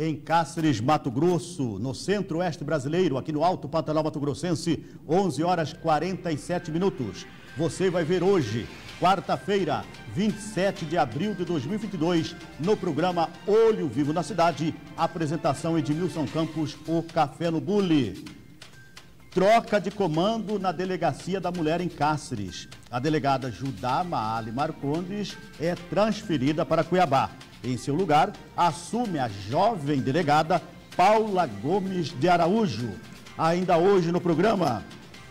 em Cáceres, Mato Grosso, no centro-oeste brasileiro, aqui no Alto Pantanal Mato Grossense, 11h47. Você vai ver hoje, quarta-feira, 27 de abril de 2022, no programa Olho Vivo na Cidade, apresentação Edmilson Campos, o Café no Bule. Troca de comando na Delegacia da Mulher em Cáceres. A delegada Judá Maali Marcondes é transferida para Cuiabá. Em seu lugar, assume a jovem delegada Paula Gomes de Araújo. Ainda hoje no programa,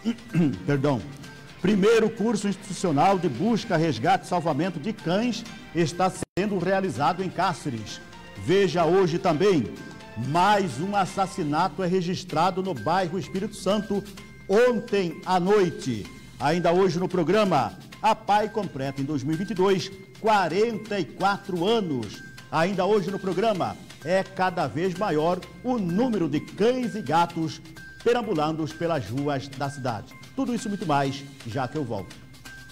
primeiro curso institucional de busca, resgate e salvamento de cães está sendo realizado em Cáceres. Veja hoje também, mais um assassinato é registrado no bairro Espírito Santo ontem à noite. Ainda hoje no programa, a PAI completa em 2022 44 anos. Ainda hoje no programa, é cada vez maior o número de cães e gatos perambulando pelas ruas da cidade. Tudo isso e muito mais, já que eu volto.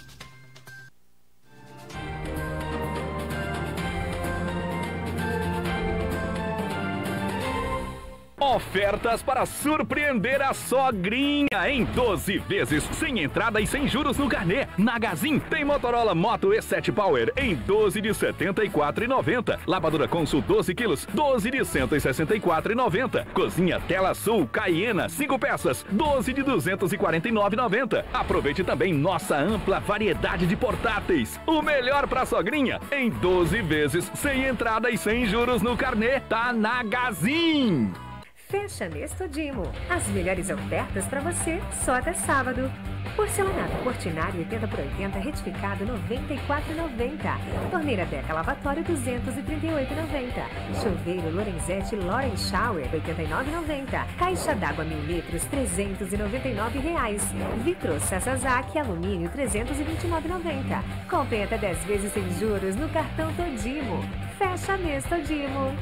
Ofertas para surpreender a sogrinha em 12 vezes, sem entrada e sem juros no carnê. Na Gazin tem Motorola Moto E7 Power em 12 de R$ 74,90. Lavadora Consul 12 quilos, 12 de R$ 164,90. Cozinha Tela Sul Caiena 5 peças, 12 de R$ 249,90. Aproveite também nossa ampla variedade de portáteis. O melhor para a sogrinha em 12 vezes, sem entrada e sem juros no carnê. Tá na Gazin. Fecha mês Todimo. As melhores ofertas para você só até sábado. Porcelanato Portinari 80 por 80 retificado R$ 94,90. Torneira Deca lavatório R$ 238,90. Chuveiro Lorenzetti Loren Shower R$ 89,90. Caixa d'água 1000 litros R$ 399,00. Vitro Sasazaki alumínio R$ 329,90. Compre até 10 vezes sem juros no cartão Todimo. Fecha mês Todimo.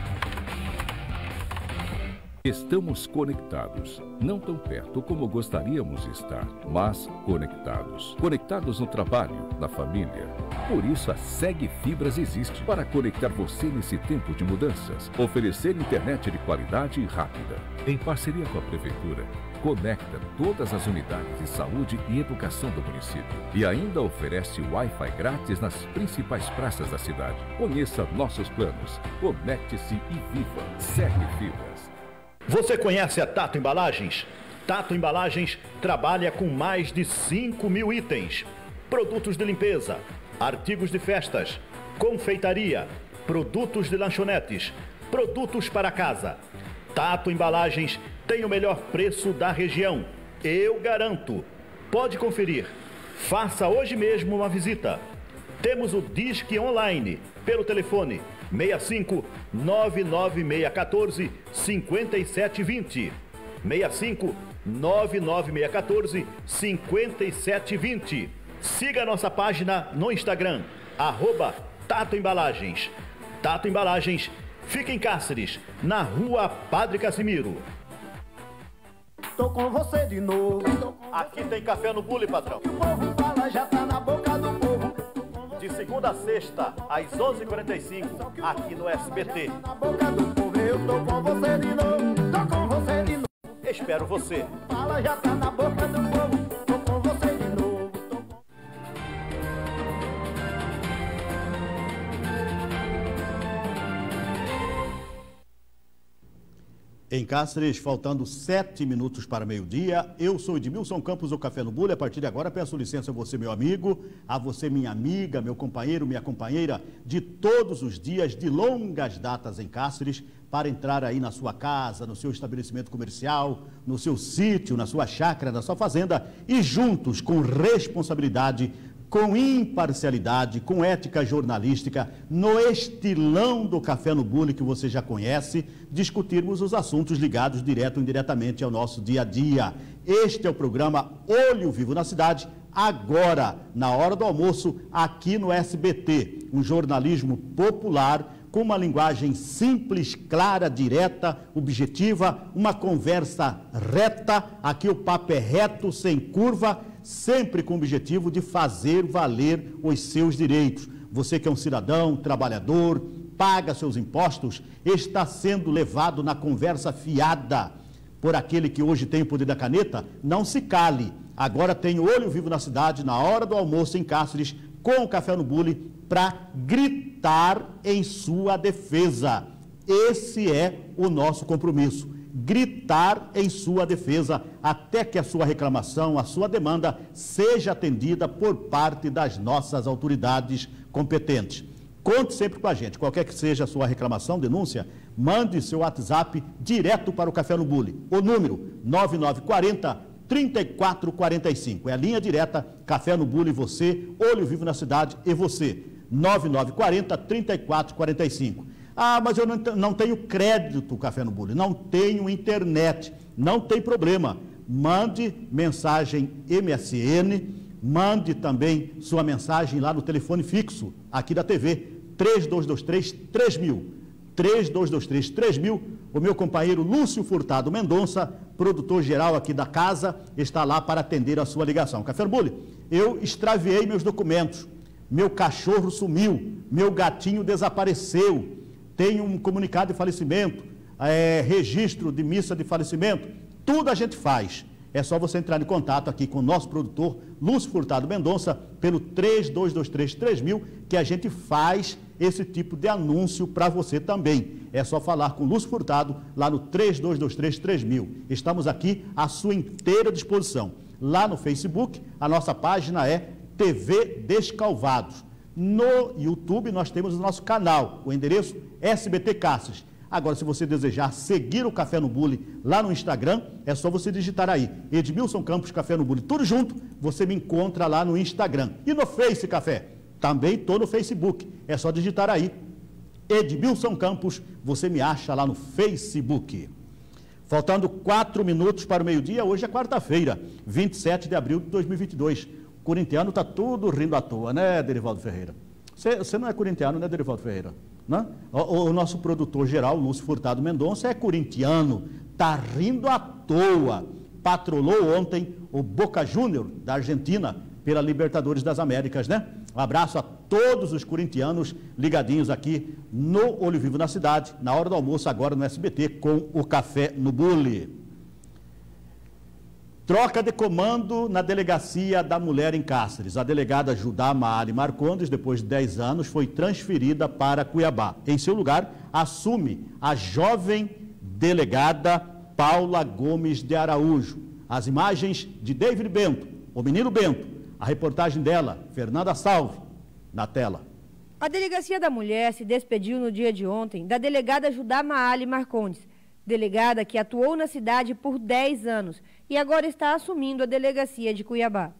Estamos conectados, não tão perto como gostaríamos de estar, mas conectados. Conectados no trabalho, na família. Por isso a Seg Fibras existe, para conectar você nesse tempo de mudanças. Oferecer internet de qualidade e rápida. Em parceria com a Prefeitura, conecta todas as unidades de saúde e educação do município. E ainda oferece Wi-Fi grátis nas principais praças da cidade. Conheça nossos planos. Conecte-se e viva. Seg Fibras. Você conhece a Tato Embalagens? Tato Embalagens trabalha com mais de 5.000 itens. Produtos de limpeza, artigos de festas, confeitaria, produtos de lanchonetes, produtos para casa. Tato Embalagens tem o melhor preço da região. Eu garanto. Pode conferir. Faça hoje mesmo uma visita. Temos o Disque Online pelo telefone 65 99614 5720. 65 99614 5720. Siga a nossa página no Instagram, @Tato Embalagens. Tato Embalagens fica em Cáceres, na rua Padre Casimiro. Tô com você de novo. Aqui tem Café no Bule, patrão. O povo fala, já tá na boca do povo. De segunda a sexta, às 11h45, aqui no SBT. Na boca do povo, eu tô com você de novo. Tô com você de novo. Espero você. Fala, já tá na boca do povo. Tô com você de novo. Em Cáceres, faltando 7 minutos para meio-dia, eu sou Edmilson Campos, o Café no Bule. A partir de agora, peço licença a você, meu amigo, a você, minha amiga, meu companheiro, minha companheira, de todos os dias, de longas datas em Cáceres, para entrar aí na sua casa, no seu estabelecimento comercial, no seu sítio, na sua chácara, na sua fazenda, e juntos, com responsabilidade, com imparcialidade, com ética jornalística, no estilão do Café no Bule que você já conhece, discutirmos os assuntos ligados direto ou indiretamente ao nosso dia a dia. Este é o programa Olho Vivo na Cidade, agora, na hora do almoço, aqui no SBT. Um jornalismo popular, com uma linguagem simples, clara, direta, objetiva, uma conversa reta. Aqui o papo é reto, sem curva, sempre com o objetivo de fazer valer os seus direitos. Você que é um cidadão, trabalhador, paga seus impostos, está sendo levado na conversa fiada por aquele que hoje tem o poder da caneta, não se cale. Agora tem Olho Vivo na Cidade, na hora do almoço em Cáceres, com o Café no Bule, para gritar em sua defesa. Esse é o nosso compromisso. Gritar em sua defesa até que a sua reclamação, a sua demanda seja atendida por parte das nossas autoridades competentes. Conte sempre com a gente, qualquer que seja a sua reclamação, denúncia, mande seu WhatsApp direto para o Café no Bule. O número 9940-3445. É a linha direta, Café no Bule, você, Olho Vivo na Cidade e você. 9940-3445. Ah, mas eu não tenho crédito, Café no Bule, não tenho internet. Não tem problema. Mande mensagem MSN, mande também sua mensagem lá no telefone fixo, aqui da TV, 3223-3000. 3223-3000. O meu companheiro Lúcio Furtado Mendonça, produtor geral aqui da casa, está lá para atender a sua ligação. Café no Bule, eu extraviei meus documentos, meu cachorro sumiu, meu gatinho desapareceu, tenho um comunicado de falecimento, registro de missa de falecimento, tudo a gente faz. É só você entrar em contato aqui com o nosso produtor, Lúcio Furtado Mendonça, pelo 3223-3000, que a gente faz esse tipo de anúncio para você também. É só falar com o Lúcio Furtado lá no 3223-3000. Estamos aqui à sua inteira disposição. Lá no Facebook, a nossa página é TV Descalvados. No YouTube, nós temos o nosso canal, o endereço SBT Cáceres. Agora, se você desejar seguir o Café no Bule lá no Instagram, é só você digitar aí, Edmilson Campos Café no Bule, tudo junto, você me encontra lá no Instagram. E no Face Café, também estou no Facebook, é só digitar aí, Edmilson Campos, você me acha lá no Facebook. Faltando 4 minutos para o meio-dia, hoje é quarta-feira, 27 de abril de 2022. O corintiano está tudo rindo à toa, né, Derivaldo Ferreira? Você não é corintiano, né, Derivaldo Ferreira? Não? O nosso produtor geral, Lúcio Furtado Mendonça, é corintiano, está rindo à toa. Patrolou ontem o Boca Júnior, da Argentina, pela Libertadores das Américas, né? Um abraço a todos os corintianos ligadinhos aqui no Olho Vivo na Cidade, na hora do almoço, agora no SBT, com o Café no Bule. Troca de comando na Delegacia da Mulher em Cáceres. A delegada Judá Maali Marcondes, depois de 10 anos, foi transferida para Cuiabá. Em seu lugar, assume a jovem delegada Paula Gomes de Araújo. As imagens de David Bento, o menino Bento, a reportagem dela, Fernanda Salve, na tela. A Delegacia da Mulher se despediu no dia de ontem da delegada Judá Maali Marcondes, delegada que atuou na cidade por 10 anos e agora está assumindo a delegacia de Cuiabá.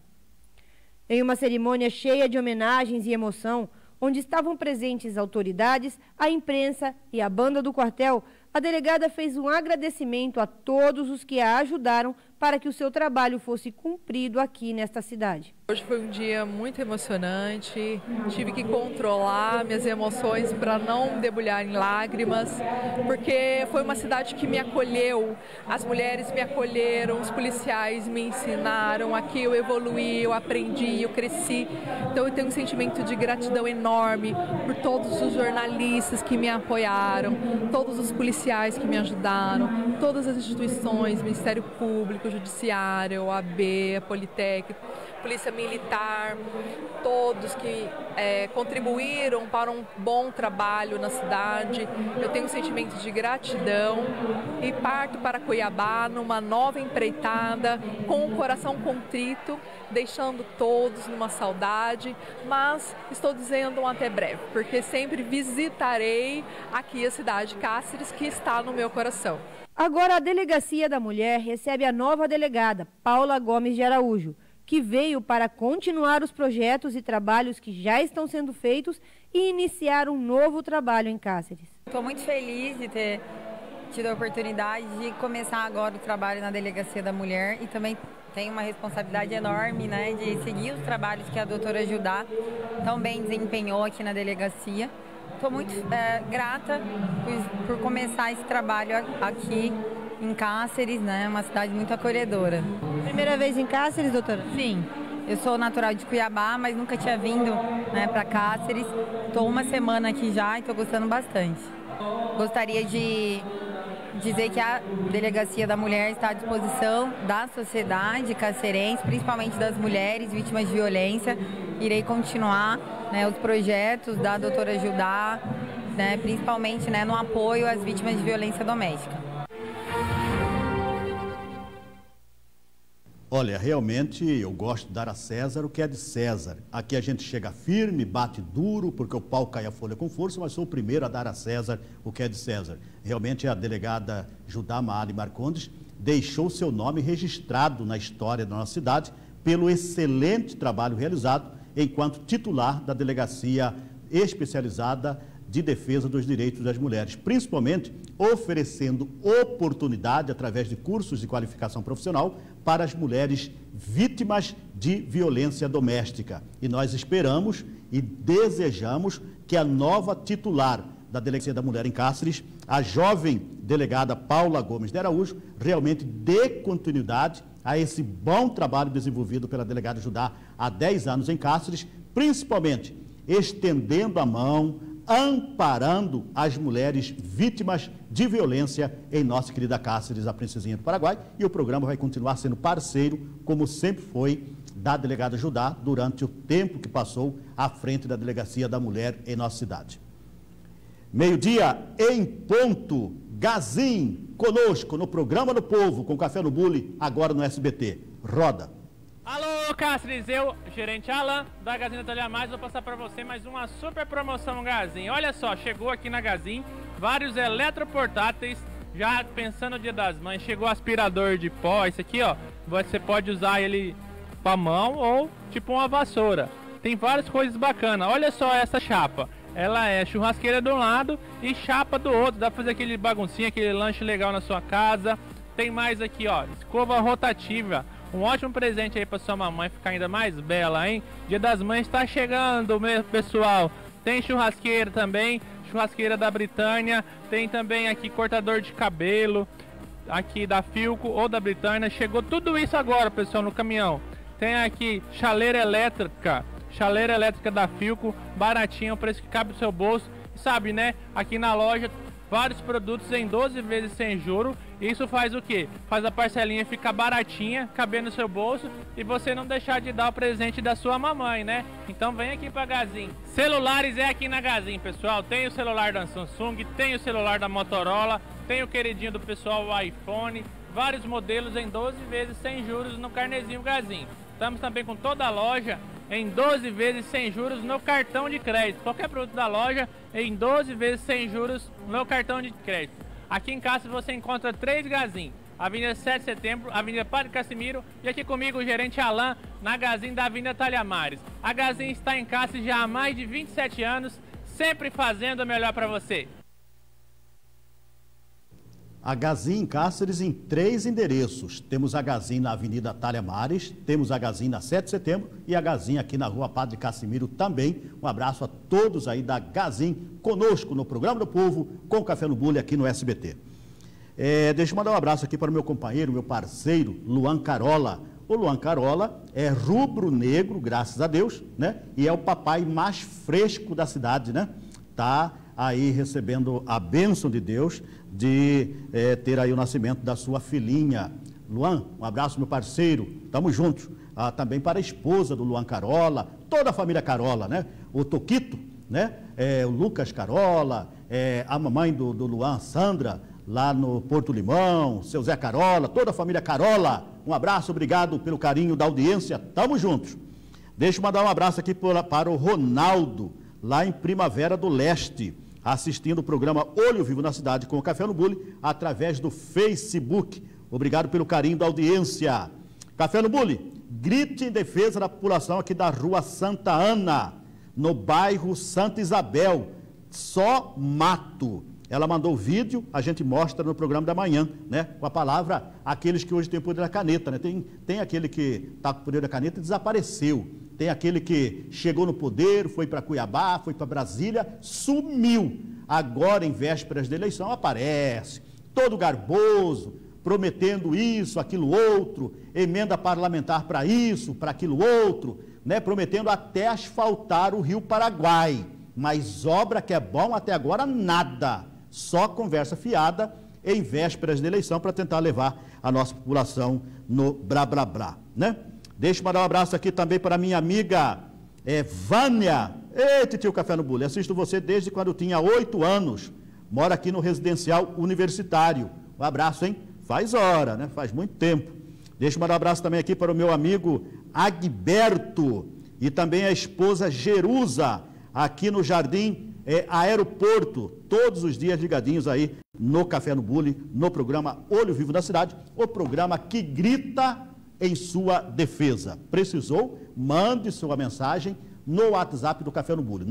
Em uma cerimônia cheia de homenagens e emoção, onde estavam presentes autoridades, a imprensa e a banda do quartel, a delegada fez um agradecimento a todos os que a ajudaram para que o seu trabalho fosse cumprido aqui nesta cidade. Hoje foi um dia muito emocionante, tive que controlar minhas emoções para não debulhar em lágrimas, porque foi uma cidade que me acolheu, as mulheres me acolheram, os policiais me ensinaram, aqui eu evoluí, eu aprendi, eu cresci. Então eu tenho um sentimento de gratidão enorme por todos os jornalistas que me apoiaram, todos os policiais que me ajudaram, todas as instituições, Ministério Público, Judiciário, OAB, a Politécnico, Polícia Militar, todos que contribuíram para um bom trabalho na cidade. Eu tenho um sentimento de gratidão e parto para Cuiabá numa nova empreitada, com o coração contrito, deixando todos numa saudade, mas estou dizendo um até breve, porque sempre visitarei aqui a cidade de Cáceres, que está no meu coração. Agora a Delegacia da Mulher recebe a nova delegada, Paula Gomes de Araújo, que veio para continuar os projetos e trabalhos que já estão sendo feitos e iniciar um novo trabalho em Cáceres. Estou muito feliz de ter tido a oportunidade de começar agora o trabalho na Delegacia da Mulher e também tenho uma responsabilidade enorme, né, de seguir os trabalhos que a doutora Judá também desempenhou aqui na delegacia. Estou muito grata por começar esse trabalho aqui em Cáceres, né? Uma cidade muito acolhedora. Primeira vez em Cáceres, doutora? Sim, Eu sou natural de Cuiabá, mas nunca tinha vindo, né, para Cáceres. Estou uma semana aqui já e estou gostando bastante. Gostaria de dizer que a Delegacia da Mulher está à disposição da sociedade cacerense, principalmente das mulheres vítimas de violência. Irei continuar, né, os projetos da doutora Judá, né, principalmente, né, no apoio às vítimas de violência doméstica. Olha, realmente eu gosto de dar a César o que é de César. Aqui a gente chega firme, bate duro, porque o pau cai a folha com força, mas sou o primeiro a dar a César o que é de César. Realmente a delegada Judá Maali Marcondes deixou seu nome registrado na história da nossa cidade pelo excelente trabalho realizado enquanto titular da Delegacia Especializada de Defesa dos Direitos das Mulheres, principalmente oferecendo oportunidade através de cursos de qualificação profissional para as mulheres vítimas de violência doméstica. E nós esperamos e desejamos que a nova titular da Delegacia da Mulher em Cáceres, a jovem delegada Paula Gomes de Araújo, realmente dê continuidade a esse bom trabalho desenvolvido pela delegada Judá há 10 anos em Cáceres, principalmente estendendo a mão, amparando as mulheres vítimas de violência em nossa querida Cáceres, a Princesinha do Paraguai, e o programa vai continuar sendo parceiro, como sempre foi, da delegada Judá durante o tempo que passou à frente da Delegacia da Mulher em nossa cidade. Meio-dia em ponto, Gazin, conosco no Programa do Povo, com Café no Bule, agora no SBT. Roda. Alô, Cáceres, eu, gerente Alan, da Gazin Natália Mais, vou passar para você mais uma super promoção Gazin. Olha só, chegou aqui na Gazin vários eletroportáteis, já pensando no Dia das Mães, chegou aspirador de pó, esse aqui, ó, você pode usar ele com a mão ou tipo uma vassoura. Tem várias coisas bacanas, olha só essa chapa. Ela é churrasqueira de um lado e chapa do outro, dá pra fazer aquele baguncinha, aquele lanche legal na sua casa. Tem mais aqui, ó, escova rotativa. Um ótimo presente aí para sua mamãe ficar ainda mais bela, hein? Dia das Mães está chegando, meu pessoal. Tem churrasqueira também, churrasqueira da Britânia. Tem também aqui cortador de cabelo, aqui da Filco ou da Britânia. Chegou tudo isso agora, pessoal, no caminhão. Tem aqui chaleira elétrica da Filco, baratinha, o preço que cabe no seu bolso. Sabe, né? Aqui na loja, vários produtos em 12 vezes sem juro. Isso faz o quê? Faz a parcelinha ficar baratinha, caber no seu bolso e você não deixar de dar o presente da sua mamãe, né? Então vem aqui pra Gazin. Celulares é aqui na Gazin, pessoal. Tem o celular da Samsung, tem o celular da Motorola, tem o queridinho do pessoal, o iPhone. Vários modelos em 12 vezes sem juros no carnezinho Gazin. Estamos também com toda a loja em 12 vezes sem juros no cartão de crédito. Qualquer produto da loja em 12 vezes sem juros no cartão de crédito. Aqui em Cáceres você encontra 3 Gazin. Avenida 7 de Setembro, Avenida Padre Casimiro e aqui comigo o gerente Alan na Gazin da Avenida Talhamares. A Gazin está em Cáceres já há mais de 27 anos, sempre fazendo o melhor para você. A Gazin em Cáceres em 3 endereços. Temos a Gazin na Avenida Talhamares, temos a Gazin na 7 de Setembro e a Gazin aqui na Rua Padre Casimiro também. Um abraço a todos aí da Gazin, conosco no Programa do Povo, com Café no Bule aqui no SBT. Deixa eu mandar um abraço aqui para o meu companheiro, meu parceiro, Luan Carola. O Luan Carola é rubro-negro, graças a Deus, né? E é o papai mais fresco da cidade, né? Tá aí recebendo a bênção de Deus de ter aí o nascimento da sua filhinha. Luan, um abraço, meu parceiro, tamo juntos. Também para a esposa do Luan Carola, toda a família Carola, né? O Toquito, né? O Lucas Carola, a mamãe do Luan, Sandra, lá no Porto Limão, seu Zé Carola, toda a família Carola. Um abraço, obrigado pelo carinho da audiência, tamo juntos. Deixa eu mandar um abraço aqui para o Ronaldo, lá em Primavera do Leste, assistindo o programa Olho Vivo na Cidade com o Café no Bule, através do Facebook. Obrigado pelo carinho da audiência. Café no Bule, grite em defesa da população aqui da Rua Santa Ana, no bairro Santa Isabel. Só mato. Ela mandou o vídeo, a gente mostra no programa da manhã, né? Com a palavra, aqueles que hoje têm o poder da caneta, né? Tem aquele que está com o poder da caneta e desapareceu. Tem aquele que chegou no poder, foi para Cuiabá, foi para Brasília, sumiu. Agora, em vésperas da eleição, aparece, todo garboso, prometendo isso, aquilo outro, emenda parlamentar para isso, para aquilo outro, né? Prometendo até asfaltar o Rio Paraguai. Mas obra que é bom até agora, nada. Só conversa fiada em vésperas de eleição para tentar levar a nossa população no blá, blá, blá, né? Deixa eu mandar um abraço aqui também para minha amiga Vânia. Ei, titio Café no Bule, assisto você desde quando eu tinha 8 anos. Mora aqui no Residencial Universitário. Um abraço, hein? Faz hora, né? Faz muito tempo. Deixa eu mandar um abraço também aqui para o meu amigo Agberto e também a esposa Jerusa, aqui no Jardim Aeroporto, todos os dias ligadinhos aí no Café no Bule, no programa Olho Vivo da Cidade, o programa que grita em sua defesa. Precisou? Mande sua mensagem no WhatsApp do Café no Bule,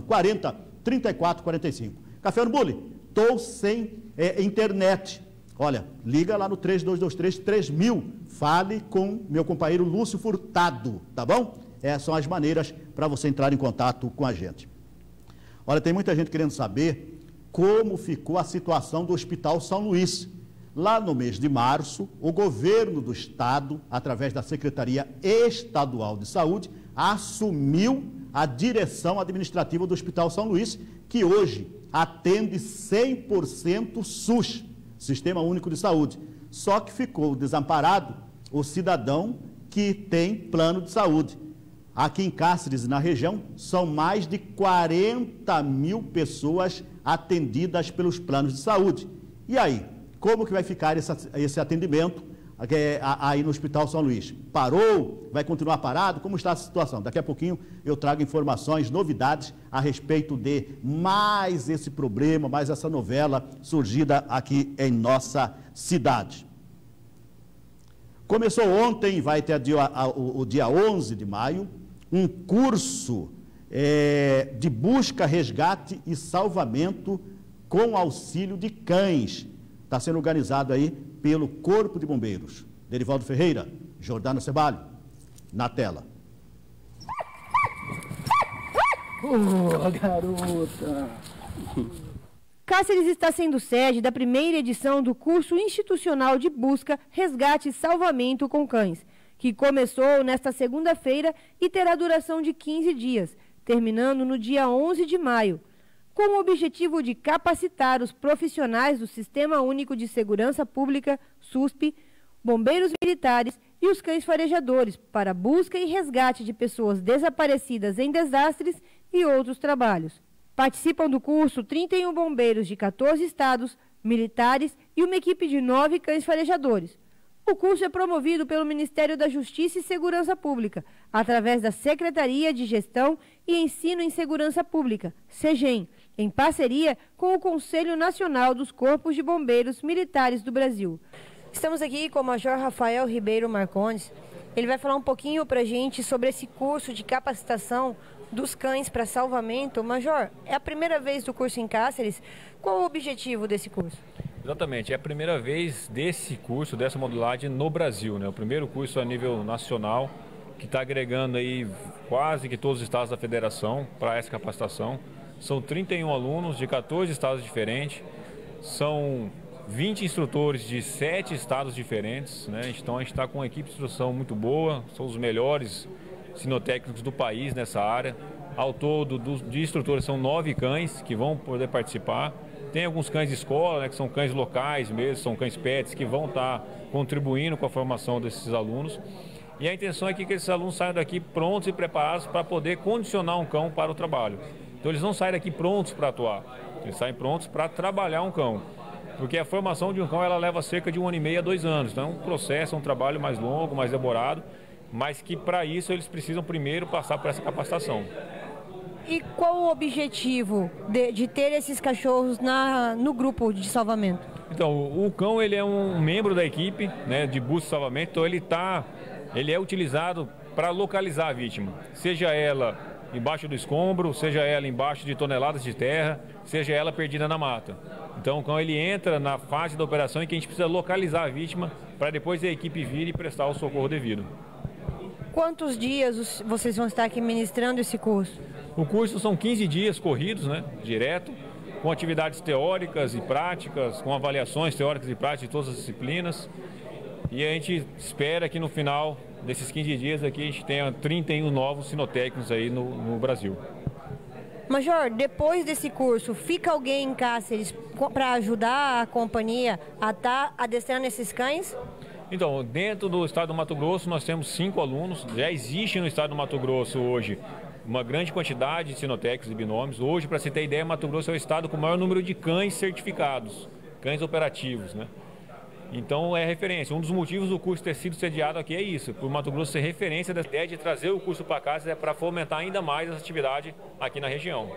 9940-3445. Café no Bule, estou sem internet. Olha, liga lá no 3223-3000, fale com meu companheiro Lúcio Furtado, tá bom? Essas são as maneiras para você entrar em contato com a gente. Olha, tem muita gente querendo saber como ficou a situação do Hospital São Luís. Lá no mês de março, o governo do estado, através da Secretaria Estadual de Saúde, assumiu a direção administrativa do Hospital São Luís, que hoje atende 100% SUS, Sistema Único de Saúde. Só que ficou desamparado o cidadão que tem plano de saúde. Aqui em Cáceres e na região, são mais de 40 mil pessoas atendidas pelos planos de saúde. E aí, como que vai ficar esse atendimento aí no Hospital São Luís? Parou? Vai continuar parado? Como está a situação? Daqui a pouquinho eu trago informações, novidades a respeito de mais esse problema, mais essa novela surgida aqui em nossa cidade. Começou ontem, vai até o dia 11 de maio, um curso de busca, resgate e salvamento com auxílio de cães. Está sendo organizado aí pelo Corpo de Bombeiros. Derivaldo Ferreira, Jordana Cebalho, na tela. Garota! Cáceres está sendo sede da primeira edição do curso institucional de busca, resgate e salvamento com cães, que começou nesta segunda-feira e terá duração de 15 dias, terminando no dia 11 de maio, com o objetivo de capacitar os profissionais do Sistema Único de Segurança Pública, SUSP, bombeiros militares e os cães farejadores para busca e resgate de pessoas desaparecidas em desastres e outros trabalhos. Participam do curso 31 bombeiros de 14 estados, militares e uma equipe de 9 cães farejadores. O curso é promovido pelo Ministério da Justiça e Segurança Pública, através da Secretaria de Gestão e Ensino em Segurança Pública, SEGEM, em parceria com o Conselho Nacional dos Corpos de Bombeiros Militares do Brasil. Estamos aqui com o Major Rafael Ribeiro Marcondes. Ele vai falar um pouquinho para a gente sobre esse curso de capacitação dos cães para salvamento. Major, é a primeira vez do curso em Cáceres. Qual o objetivo desse curso? Exatamente, é a primeira vez desse curso, dessa modalidade no Brasil, né? O primeiro curso a nível nacional, que está agregando aí quase que todos os estados da federação para essa capacitação. São 31 alunos de 14 estados diferentes, são 20 instrutores de 7 estados diferentes, né? Então a gente está com uma equipe de instrução muito boa, são os melhores sinotécnicos do país nessa área. Ao todo, de instrutores, são 9 cães que vão poder participar. Tem alguns cães de escola, né, que são cães locais mesmo, são cães pets que vão estar contribuindo com a formação desses alunos. E a intenção é que esses alunos saiam daqui prontos e preparados para poder condicionar um cão para o trabalho. Então eles não saem daqui prontos para atuar, eles saem prontos para trabalhar um cão. Porque a formação de um cão ela leva cerca de 1 ano e meio a 2 anos. Então é um processo, é um trabalho mais longo, mais demorado, mas que para isso eles precisam primeiro passar por essa capacitação. E qual o objetivo de ter esses cachorros no grupo de salvamento? Então, o cão ele é um membro da equipe, né, de busca e salvamento, então ele é utilizado para localizar a vítima, seja ela embaixo do escombro, seja ela embaixo de toneladas de terra, seja ela perdida na mata. Então o cão ele entra na fase da operação em que a gente precisa localizar a vítima para depois a equipe vir e prestar o socorro devido. Quantos dias vocês vão estar aqui ministrando esse curso? O curso são 15 dias corridos, né, direto, com atividades teóricas e práticas, com avaliações teóricas e práticas de todas as disciplinas. E a gente espera que no final desses 15 dias aqui a gente tenha 31 novos sinotécnicos aí no Brasil. Major, depois desse curso, fica alguém em Cáceres para ajudar a companhia a estar adestrando esses cães? Então, dentro do estado do Mato Grosso, nós temos 5 alunos. Já existe no estado do Mato Grosso hoje uma grande quantidade de sinotécnicos e binômios. Hoje, para você ter ideia, Mato Grosso é o estado com o maior número de cães certificados, cães operativos, né? Então, é referência. Um dos motivos do curso ter sido sediado aqui é isso, por Mato Grosso ser referência da ideia de trazer o curso para cá, é para fomentar ainda mais essa atividade aqui na região.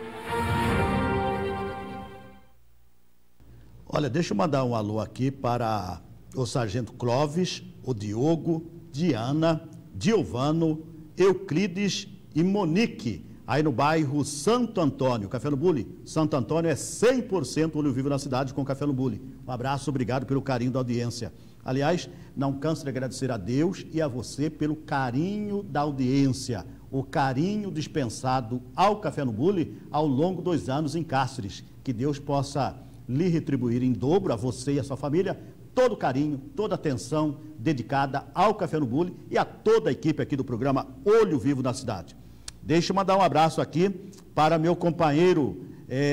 Olha, deixa eu mandar um alô aqui para o Sargento Clóvis, o Diogo, Diana, Giovano, Euclides e Monique, aí no bairro Santo Antônio. Café no Bule, Santo Antônio é 100% olho vivo na cidade com Café no Bule. Um abraço, obrigado pelo carinho da audiência. Aliás, não canso de agradecer a Deus e a você pelo carinho da audiência, o carinho dispensado ao Café no Bule ao longo dos anos em Cáceres. Que Deus possa lhe retribuir em dobro, a você e a sua família, todo o carinho, toda a atenção dedicada ao Café no Bule e a toda a equipe aqui do programa Olho Vivo na Cidade. Deixa eu mandar um abraço aqui para meu companheiro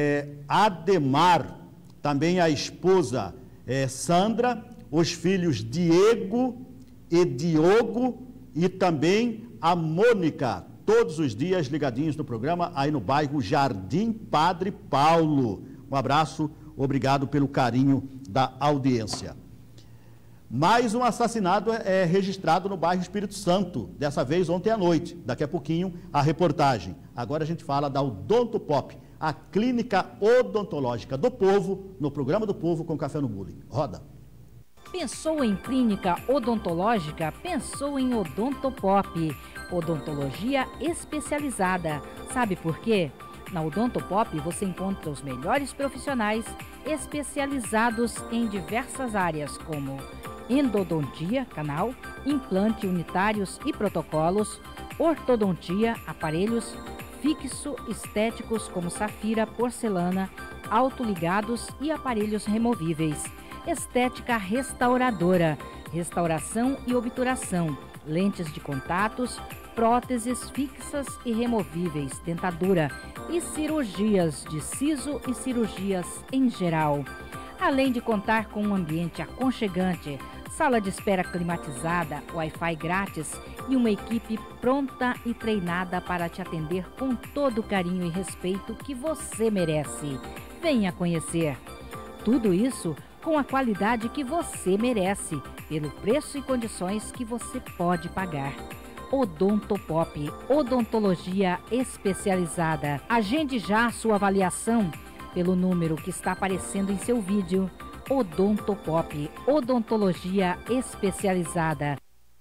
Ademar, também a esposa Sandra, os filhos Diego e Diogo e também a Mônica, todos os dias ligadinhos no programa aí no bairro Jardim Padre Paulo. Um abraço, obrigado pelo carinho da audiência. Mais um assassinato é registrado no bairro Espírito Santo, dessa vez ontem à noite. Daqui a pouquinho a reportagem. Agora a gente fala da Odontopop, a clínica odontológica do povo, no programa do povo com Café no Bule. Roda. Pensou em clínica odontológica? Pensou em Odontopop, odontologia especializada. Sabe por quê? Na Odontopop você encontra os melhores profissionais especializados em diversas áreas como endodontia, canal, implante unitários e protocolos, ortodontia, aparelhos fixo estéticos como safira, porcelana, autoligados e aparelhos removíveis, estética restauradora, restauração e obturação, lentes de contatos, próteses fixas e removíveis, dentadura e cirurgias de siso e cirurgias em geral. Além de contar com um ambiente aconchegante, sala de espera climatizada, Wi-Fi grátis e uma equipe pronta e treinada para te atender com todo o carinho e respeito que você merece. Venha conhecer. Tudo isso com a qualidade que você merece, pelo preço e condições que você pode pagar. Odontopop, odontologia especializada. Agende já a sua avaliação pelo número que está aparecendo em seu vídeo. Odontopop, odontologia especializada.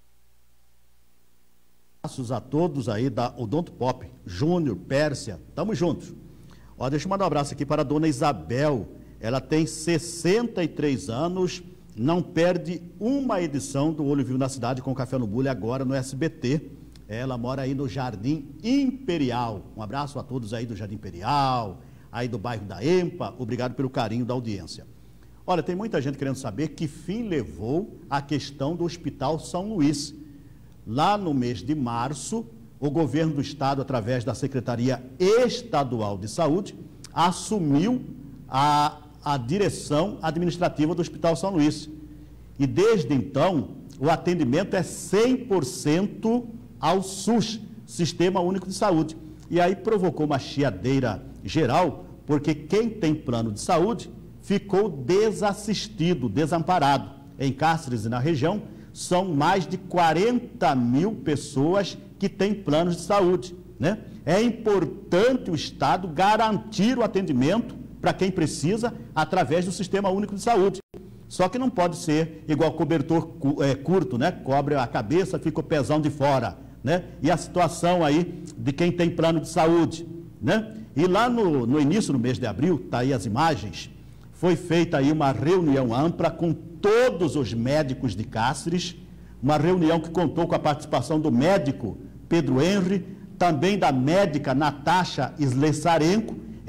Abraços a todos aí da Odontopop, Júnior, Pérsia, tamo juntos. Ó, deixa eu mandar um abraço aqui para a dona Isabel, ela tem 63 anos, não perde uma edição do Olho Vivo na Cidade com Café no Bule agora no SBT. Ela mora aí no Jardim Imperial. Um abraço a todos aí do Jardim Imperial, aí do bairro da EMPA, obrigado pelo carinho da audiência. Olha, tem muita gente querendo saber que fim levou a questão do Hospital São Luís. Lá no mês de março, o governo do estado, através da Secretaria Estadual de Saúde, assumiu a direção administrativa do Hospital São Luís. E desde então, o atendimento é 100% ao SUS, Sistema Único de Saúde. E aí provocou uma chiadeira geral, porque quem tem plano de saúde ficou desassistido, desamparado. Em Cáceres e na região, são mais de 40 mil pessoas que têm planos de saúde, né? É importante o Estado garantir o atendimento para quem precisa através do Sistema Único de Saúde. Só que não pode ser igual cobertor curto, né? Cobre a cabeça, fica o pezão de fora, né? E a situação aí de quem tem plano de saúde, né? E lá no início do mês de abril, tá aí as imagens, foi feita aí uma reunião ampla com todos os médicos de Cáceres, uma reunião que contou com a participação do médico Pedro Henry, também da médica Natasha Slessarenko,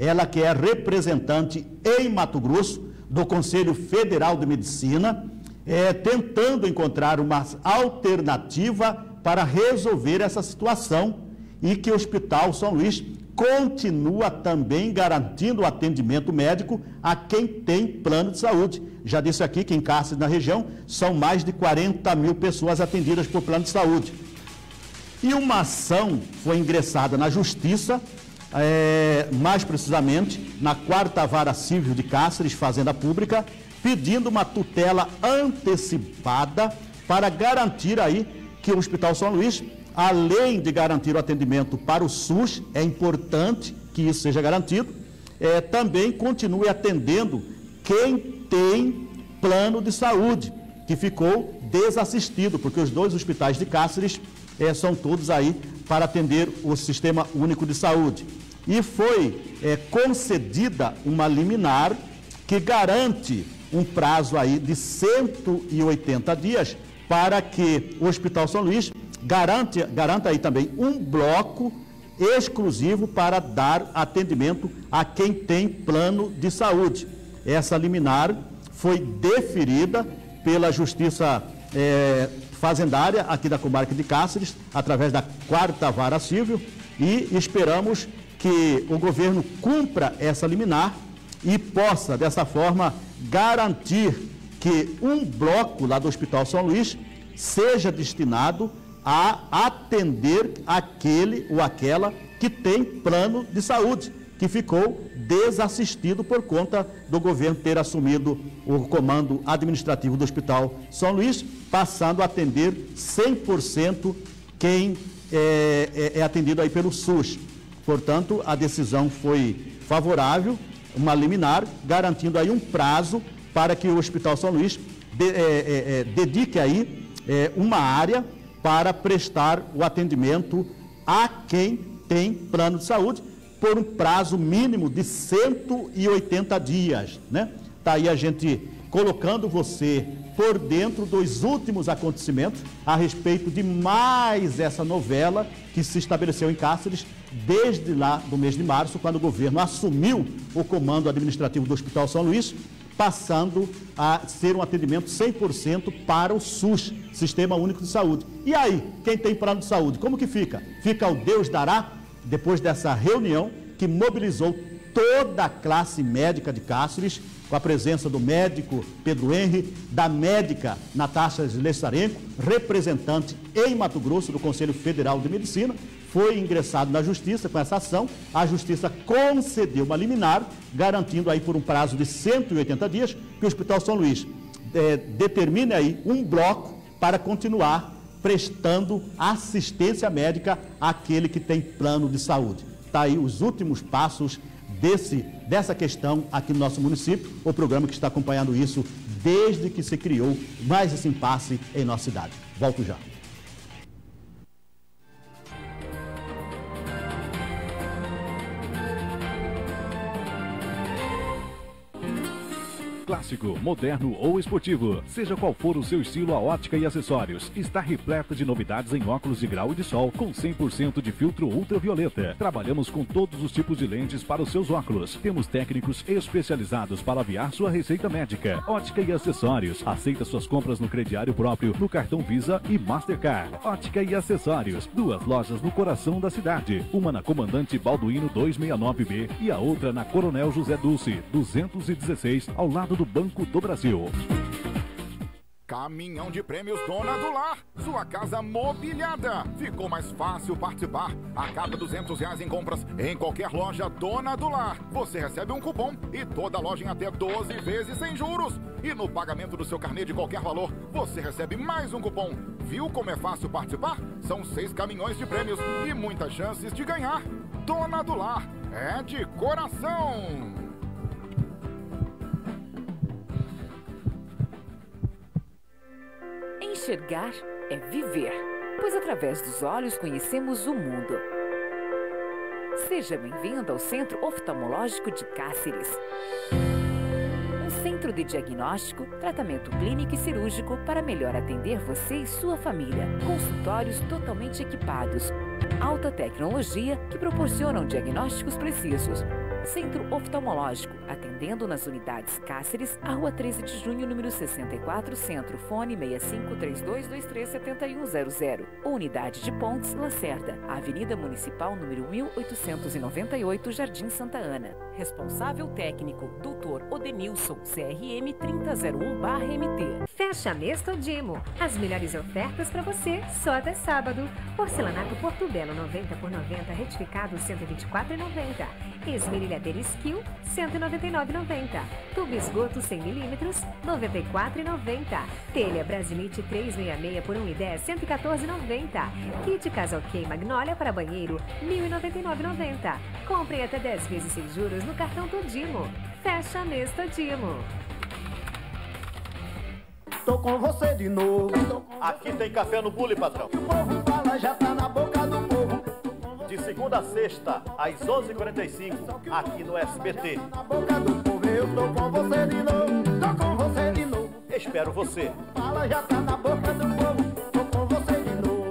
ela que é representante em Mato Grosso do Conselho Federal de Medicina, tentando encontrar uma alternativa para resolver essa situação e que o Hospital São Luís continua também garantindo o atendimento médico a quem tem plano de saúde. Já disse aqui que em Cáceres, na região, são mais de 40 mil pessoas atendidas por plano de saúde. E uma ação foi ingressada na Justiça, mais precisamente na 4ª Vara Civil de Cáceres, Fazenda Pública, pedindo uma tutela antecipada para garantir aí que o Hospital São Luís, além de garantir o atendimento para o SUS, é importante que isso seja garantido, também continue atendendo quem tem plano de saúde, que ficou desassistido, porque os 2 hospitais de Cáceres são todos aí para atender o Sistema Único de Saúde. E foi concedida uma liminar que garante um prazo aí de 180 dias para que o Hospital São Luís garanta aí também um bloco exclusivo para dar atendimento a quem tem plano de saúde. Essa liminar foi deferida pela Justiça Fazendária aqui da comarca de Cáceres, através da 4ª Vara Civil, e esperamos que o governo cumpra essa liminar e possa, dessa forma, garantir que um bloco lá do Hospital São Luís seja destinado a atender aquele ou aquela que tem plano de saúde, que ficou desassistido por conta do governo ter assumido o comando administrativo do Hospital São Luís, passando a atender 100% quem é atendido aí pelo SUS. Portanto, a decisão foi favorável, uma liminar, garantindo aí um prazo para que o Hospital São Luís dedique aí uma área para prestar o atendimento a quem tem plano de saúde, por um prazo mínimo de 180 dias, né? Está aí a gente colocando você por dentro dos últimos acontecimentos a respeito de mais essa novela que se estabeleceu em Cáceres desde lá do mês de março, quando o governo assumiu o comando administrativo do Hospital São Luís, passando a ser um atendimento 100% para o SUS, Sistema Único de Saúde. E aí, quem tem plano de saúde, como que fica? Fica o Deus dará, depois dessa reunião que mobilizou toda a classe médica de Cáceres, com a presença do médico Pedro Henry, da médica Natasha Lessarenko, representante em Mato Grosso do Conselho Federal de Medicina, foi ingressado na Justiça com essa ação. A Justiça concedeu uma liminar, garantindo aí por um prazo de 180 dias que o Hospital São Luís determine aí um bloco para continuar prestando assistência médica àquele que tem plano de saúde. Está aí os últimos passos dessa questão aqui no nosso município, o programa que está acompanhando isso desde que se criou mais esse impasse em nossa cidade. Volto já. Clássico, moderno ou esportivo, seja qual for o seu estilo, a Ótica e Acessórios está repleta de novidades em óculos de grau e de sol com 100% de filtro ultravioleta. Trabalhamos com todos os tipos de lentes para os seus óculos. Temos técnicos especializados para aviar sua receita médica. Ótica e Acessórios aceita suas compras no crediário próprio, no cartão Visa e Mastercard. Ótica e Acessórios, 2 lojas no coração da cidade, uma na Comandante Balduino 269B e a outra na Coronel José Dulce 216, ao lado do Banco do Brasil. Caminhão de prêmios Dona do Lar, sua casa mobiliada. Ficou mais fácil participar. A cada R$200 em compras em qualquer loja Dona do Lar, você recebe um cupom e toda loja em até 12 vezes sem juros. E no pagamento do seu carnê de qualquer valor, você recebe mais um cupom. Viu como é fácil participar? São 6 caminhões de prêmios e muitas chances de ganhar. Dona do Lar, é de coração. Enxergar é viver, pois através dos olhos conhecemos o mundo. Seja bem-vindo ao Centro Oftalmológico de Cáceres. Um centro de diagnóstico, tratamento clínico e cirúrgico para melhor atender você e sua família. Consultórios totalmente equipados, alta tecnologia que proporcionam diagnósticos precisos. Centro Oftalmológico, atendendo nas unidades Cáceres, a Rua 13 de Junho, número 64, Centro, fone 6532237100. Unidade de Pontes, Lacerda, Avenida Municipal, número 1898, Jardim Santa Ana. Responsável técnico, Dr. Odenilson, CRM 3001/MT. Fecha mês Todimo. As melhores ofertas para você só até sábado. Porcelanato Porto Belo 90 por 90, retificado 124,90. Esmerilhadeira Skill 199,90. Tubo esgoto 100 mm 94,90. Telha Brasilite 366 por 1,10 114,90. Kit Casal Key Magnólia para banheiro 1.099,90. Compre até 10 vezes sem juros no cartão Todimo. Fecha mês Todimo. Tô com você de novo. Aqui tem café no bule, patrão. O povo fala, já tá na boca do povo. De segunda a sexta, às 11h45, aqui no SBT. Na boca do povo, eu tô com você de novo. Tô com você de novo. Espero você. Fala, já tá na boca do povo. Tô com você de novo.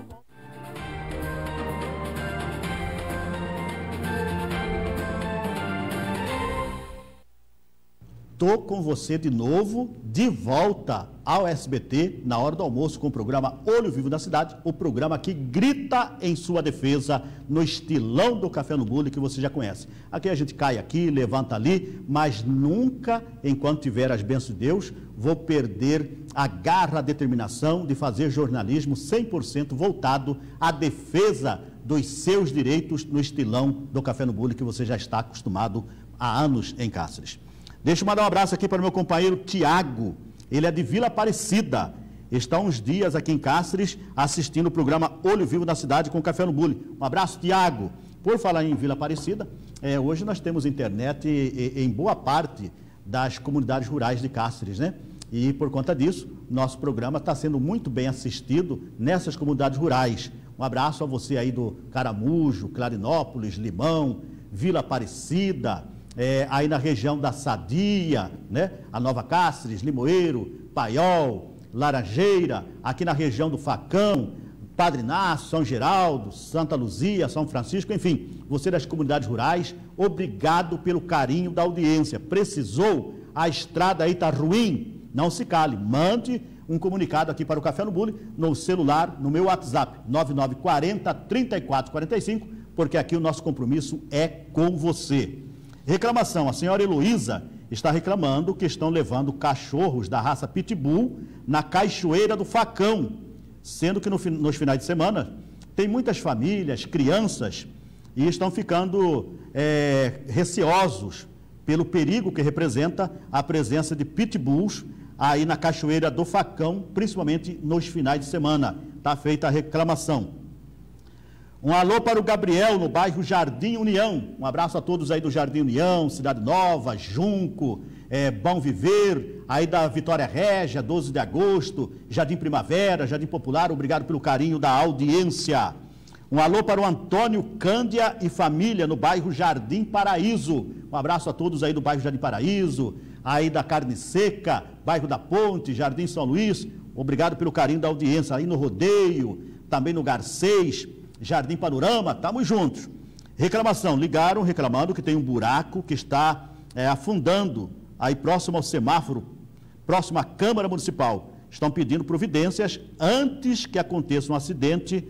Tô com você de novo, de volta ao SBT, na hora do almoço, com o programa Olho Vivo da Cidade, o programa que grita em sua defesa, no estilão do Café no Bule, que você já conhece. Aqui a gente cai aqui, levanta ali, mas nunca, enquanto tiver as bênçãos de Deus, vou perder a garra, a determinação de fazer jornalismo 100% voltado à defesa dos seus direitos no estilão do Café no Bule, que você já está acostumado há anos em Cáceres. Deixa eu mandar um abraço aqui para o meu companheiro Tiago, ele é de Vila Aparecida, está uns dias aqui em Cáceres assistindo o programa Olho Vivo da Cidade com Café no Bule. Um abraço, Tiago. Por falar em Vila Aparecida, hoje nós temos internet em boa parte das comunidades rurais de Cáceres, né? E por conta disso, nosso programa está sendo muito bem assistido nessas comunidades rurais. Um abraço a você aí do Caramujo, Clarinópolis, Limão, Vila Aparecida, aí na região da Sadia, né? A Nova Cáceres, Limoeiro, Paiol, Laranjeira, aqui na região do Facão, Padre Inácio, São Geraldo, Santa Luzia, São Francisco, enfim, você das comunidades rurais, obrigado pelo carinho da audiência. Precisou? A estrada aí está ruim? Não se cale, mande um comunicado aqui para o Café no Bule, no celular, no meu WhatsApp, 9940-3445, porque aqui o nosso compromisso é com você. Reclamação, a senhora Heloísa está reclamando que estão levando cachorros da raça Pitbull na Cachoeira do Facão, sendo que nos finais de semana tem muitas famílias, crianças, e estão ficando receosos pelo perigo que representa a presença de Pitbulls aí na Cachoeira do Facão, principalmente nos finais de semana. Está feita a reclamação. Um alô para o Gabriel, no bairro Jardim União. Um abraço a todos aí do Jardim União, Cidade Nova, Junco, Bom Viver, aí da Vitória Régia, 12 de agosto, Jardim Primavera, Jardim Popular. Obrigado pelo carinho da audiência. Um alô para o Antônio Cândia e família, no bairro Jardim Paraíso. Um abraço a todos aí do bairro Jardim Paraíso, aí da Carne Seca, bairro da Ponte, Jardim São Luís. Obrigado pelo carinho da audiência. Aí no Rodeio, também no Garcês, Jardim Panorama, estamos juntos. Reclamação, ligaram reclamando que tem um buraco que está afundando aí próximo ao semáforo, próximo à Câmara Municipal. Estão pedindo providências antes que aconteça um acidente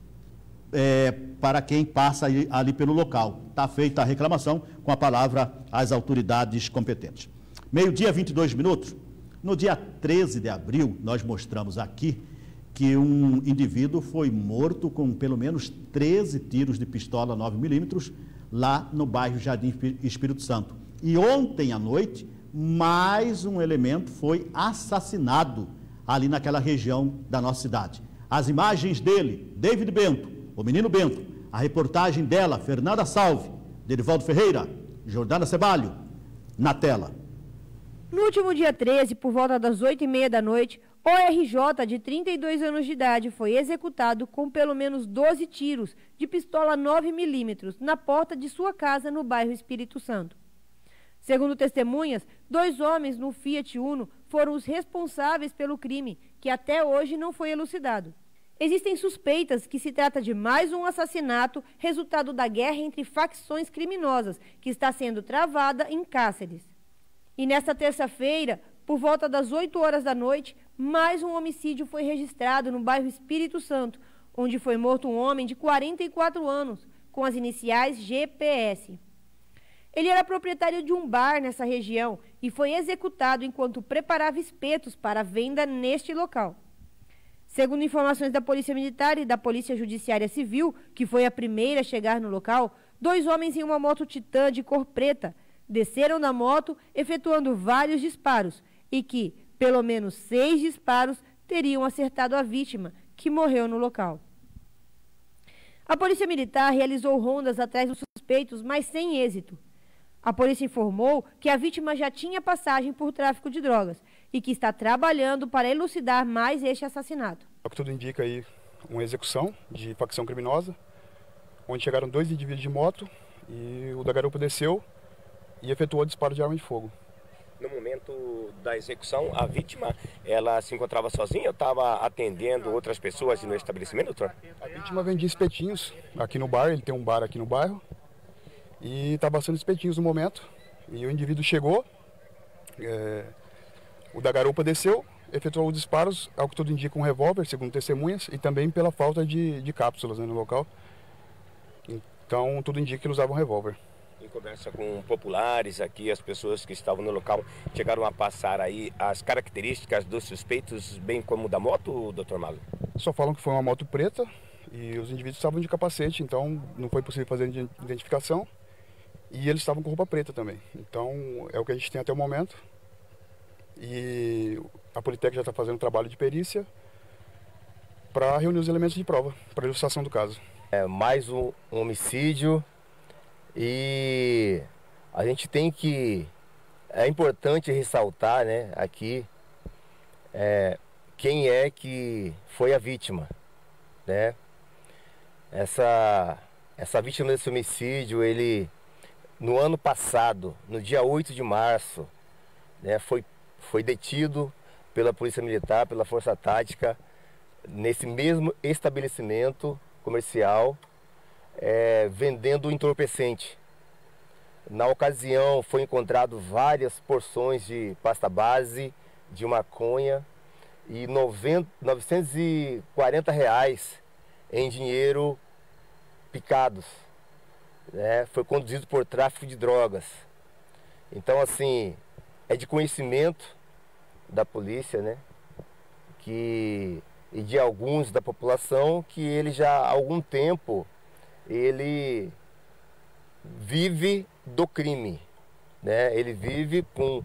para quem passa ali pelo local. Está feita a reclamação, com a palavra às autoridades competentes. Meio-dia, 22 minutos. No dia 13 de abril, nós mostramos aqui que um indivíduo foi morto com pelo menos 13 tiros de pistola 9mm lá no bairro Jardim Espírito Santo. E ontem à noite, mais um elemento foi assassinado ali naquela região da nossa cidade. As imagens dele, David Bento, o menino Bento, a reportagem dela, Fernanda Salve, Derivaldo Ferreira, Jordana Cebalho, na tela. No último dia 13, por volta das 8h30 da noite, o RJ, de 32 anos de idade, foi executado com pelo menos 12 tiros de pistola 9mm na porta de sua casa no bairro Espírito Santo. Segundo testemunhas, 2 homens no Fiat Uno foram os responsáveis pelo crime, que até hoje não foi elucidado. Existem suspeitas que se trata de mais um assassinato resultado da guerra entre facções criminosas que está sendo travada em Cáceres. E nesta terça-feira, por volta das 8 horas da noite, mais um homicídio foi registrado no bairro Espírito Santo, onde foi morto um homem de 44 anos, com as iniciais GPS. Ele era proprietário de um bar nessa região e foi executado enquanto preparava espetos para venda neste local. Segundo informações da Polícia Militar e da Polícia Judiciária Civil, que foi a primeira a chegar no local, 2 homens em uma moto Titan de cor preta desceram da moto efetuando vários disparos e que, pelo menos 6 disparos, teriam acertado a vítima, que morreu no local. A Polícia Militar realizou rondas atrás dos suspeitos, mas sem êxito. A polícia informou que a vítima já tinha passagem por tráfico de drogas e que está trabalhando para elucidar mais este assassinato. O que tudo indica aí uma execução de facção criminosa, onde chegaram 2 indivíduos de moto e o da garupa desceu e efetuou disparo de arma de fogo. No momento da execução, a vítima, ela se encontrava sozinha ou estava atendendo outras pessoas no estabelecimento, doutor? A vítima vendia espetinhos aqui no bar, ele tem um bar aqui no bairro, e estava assando espetinhos no momento. E o indivíduo chegou, o da garupa desceu, efetuou os disparos, ao que tudo indica um revólver, segundo testemunhas, e também pela falta de cápsulas, né, no local. Então tudo indica que ele usava um revólver. Em conversa com populares aqui, as pessoas que estavam no local chegaram a passar aí as características dos suspeitos, bem como da moto, doutor Malo? Só falam que foi uma moto preta e os indivíduos estavam de capacete, então não foi possível fazer identificação. E eles estavam com roupa preta também. Então é o que a gente tem até o momento. E a Politec já está fazendo um trabalho de perícia para reunir os elementos de prova, para a ilustração do caso. É mais um homicídio e a gente tem que... É importante ressaltar, né, aqui quem é que foi a vítima, né? Essa vítima desse homicídio, ele... No ano passado, no dia 8 de março, né, foi detido pela Polícia Militar, pela Força Tática, nesse mesmo estabelecimento comercial, vendendo entorpecente. Na ocasião, foi encontrado várias porções de pasta base, de maconha e R$ 940 em dinheiro picados. Foi conduzido por tráfico de drogas. Então, assim, é de conhecimento da polícia, né, e de alguns da população, que ele já há algum tempo ele vive do crime, né? Ele vive com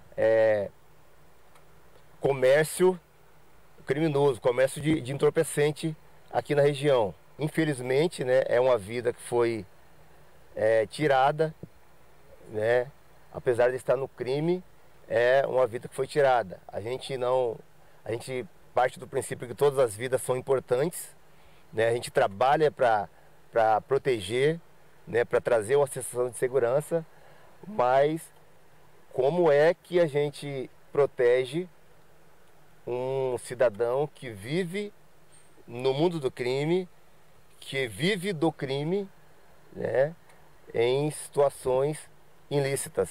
comércio criminoso, comércio de entorpecente aqui na região. Infelizmente, né, é uma vida que foi tirada, né? Apesar de estar no crime, é uma vida que foi tirada. A gente parte do princípio que todas as vidas são importantes, né? A gente trabalha para proteger, né? Para trazer uma sensação de segurança, mas como é que a gente protege um cidadão que vive no mundo do crime, que vive do crime, né? Em situações ilícitas.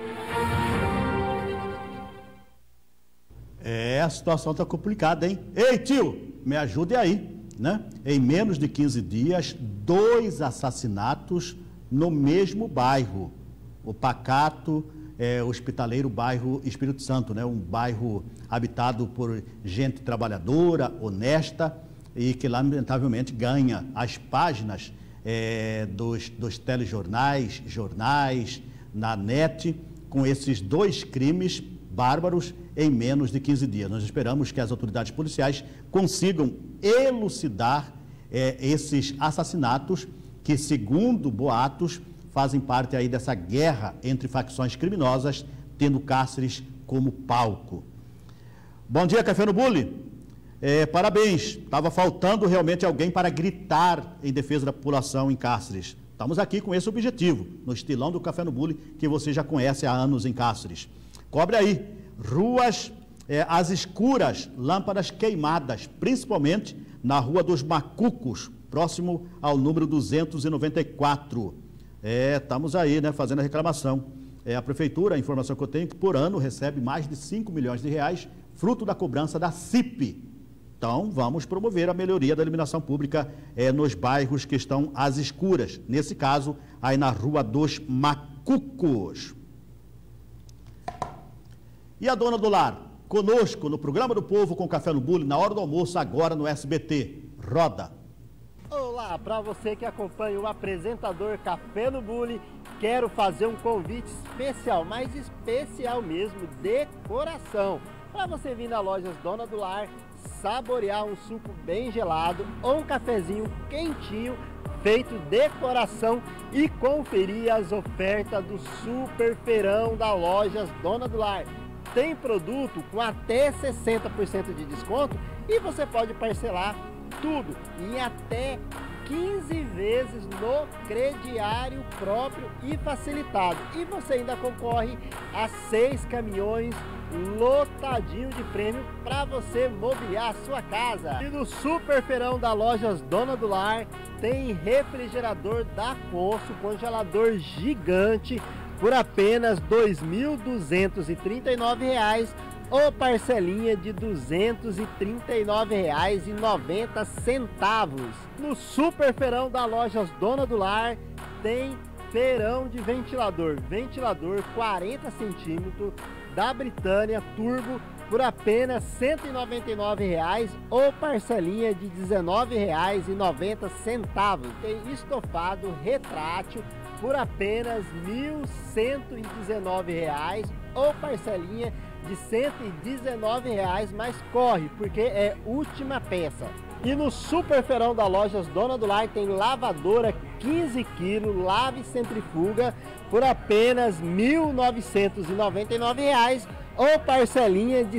A situação está complicada, hein? Ei, tio, me ajude aí, né? Em menos de 15 dias, 2 assassinatos no mesmo bairro. O pacato, hospitaleiro bairro Espírito Santo, né? Um bairro habitado por gente trabalhadora, honesta e que lamentavelmente ganha as páginas dos telejornais, jornais, na net, com esses 2 crimes bárbaros em menos de 15 dias. Nós esperamos que as autoridades policiais consigam elucidar esses assassinatos que, segundo boatos, fazem parte aí dessa guerra entre facções criminosas, tendo Cáceres como palco. Bom dia, Café no Bule. Parabéns, estava faltando realmente alguém para gritar em defesa da população em Cáceres. Estamos aqui com esse objetivo, no estilão do Café no Bule, que você já conhece há anos em Cáceres. Cobre aí, ruas às escuras, lâmpadas queimadas, principalmente na Rua dos Macucos, próximo ao número 294. Estamos aí, né, fazendo a reclamação. A Prefeitura, a informação que eu tenho, que por ano recebe mais de 5 milhões de reais, fruto da cobrança da CIP. Então, vamos promover a melhoria da iluminação pública nos bairros que estão às escuras. Nesse caso, aí na Rua dos Macucos. E a dona do lar, conosco no Programa do Povo com Café no Bule, na hora do almoço, agora no SBT. Roda. Olá, para você que acompanha o apresentador Café no Bule, quero fazer um convite especial, mas especial mesmo, de coração. Para você vir na Lojas Dona do Lar, saborear um suco bem gelado ou um cafezinho quentinho, feito de coração, e conferir as ofertas do Super Feirão da Lojas Dona do Lar. Tem produto com até 60% de desconto e você pode parcelar tudo em até 15 vezes no crediário próprio e facilitado. E você ainda concorre a 6 caminhões lotadinho de prêmio para você mobiliar a sua casa. E no Super Feirão da Lojas Dona do Lar tem refrigerador da Consul, congelador gigante, por apenas R$ 2.239 ou parcelinha de R$ 239,90. No Super Feirão da Lojas Dona do Lar tem feirão de ventilador, 40 centímetros da Britânia Turbo por apenas R$ 199 ou parcelinha de R$ 19,90. Tem estofado retrátil por apenas R$ 1.119 ou parcelinha de R$ 119, mas corre, porque é última peça. E no Super Feirão da Lojas Dona do Lar tem lavadora 15 kg, lave centrifuga por apenas R$ 1.999 ou parcelinha de R$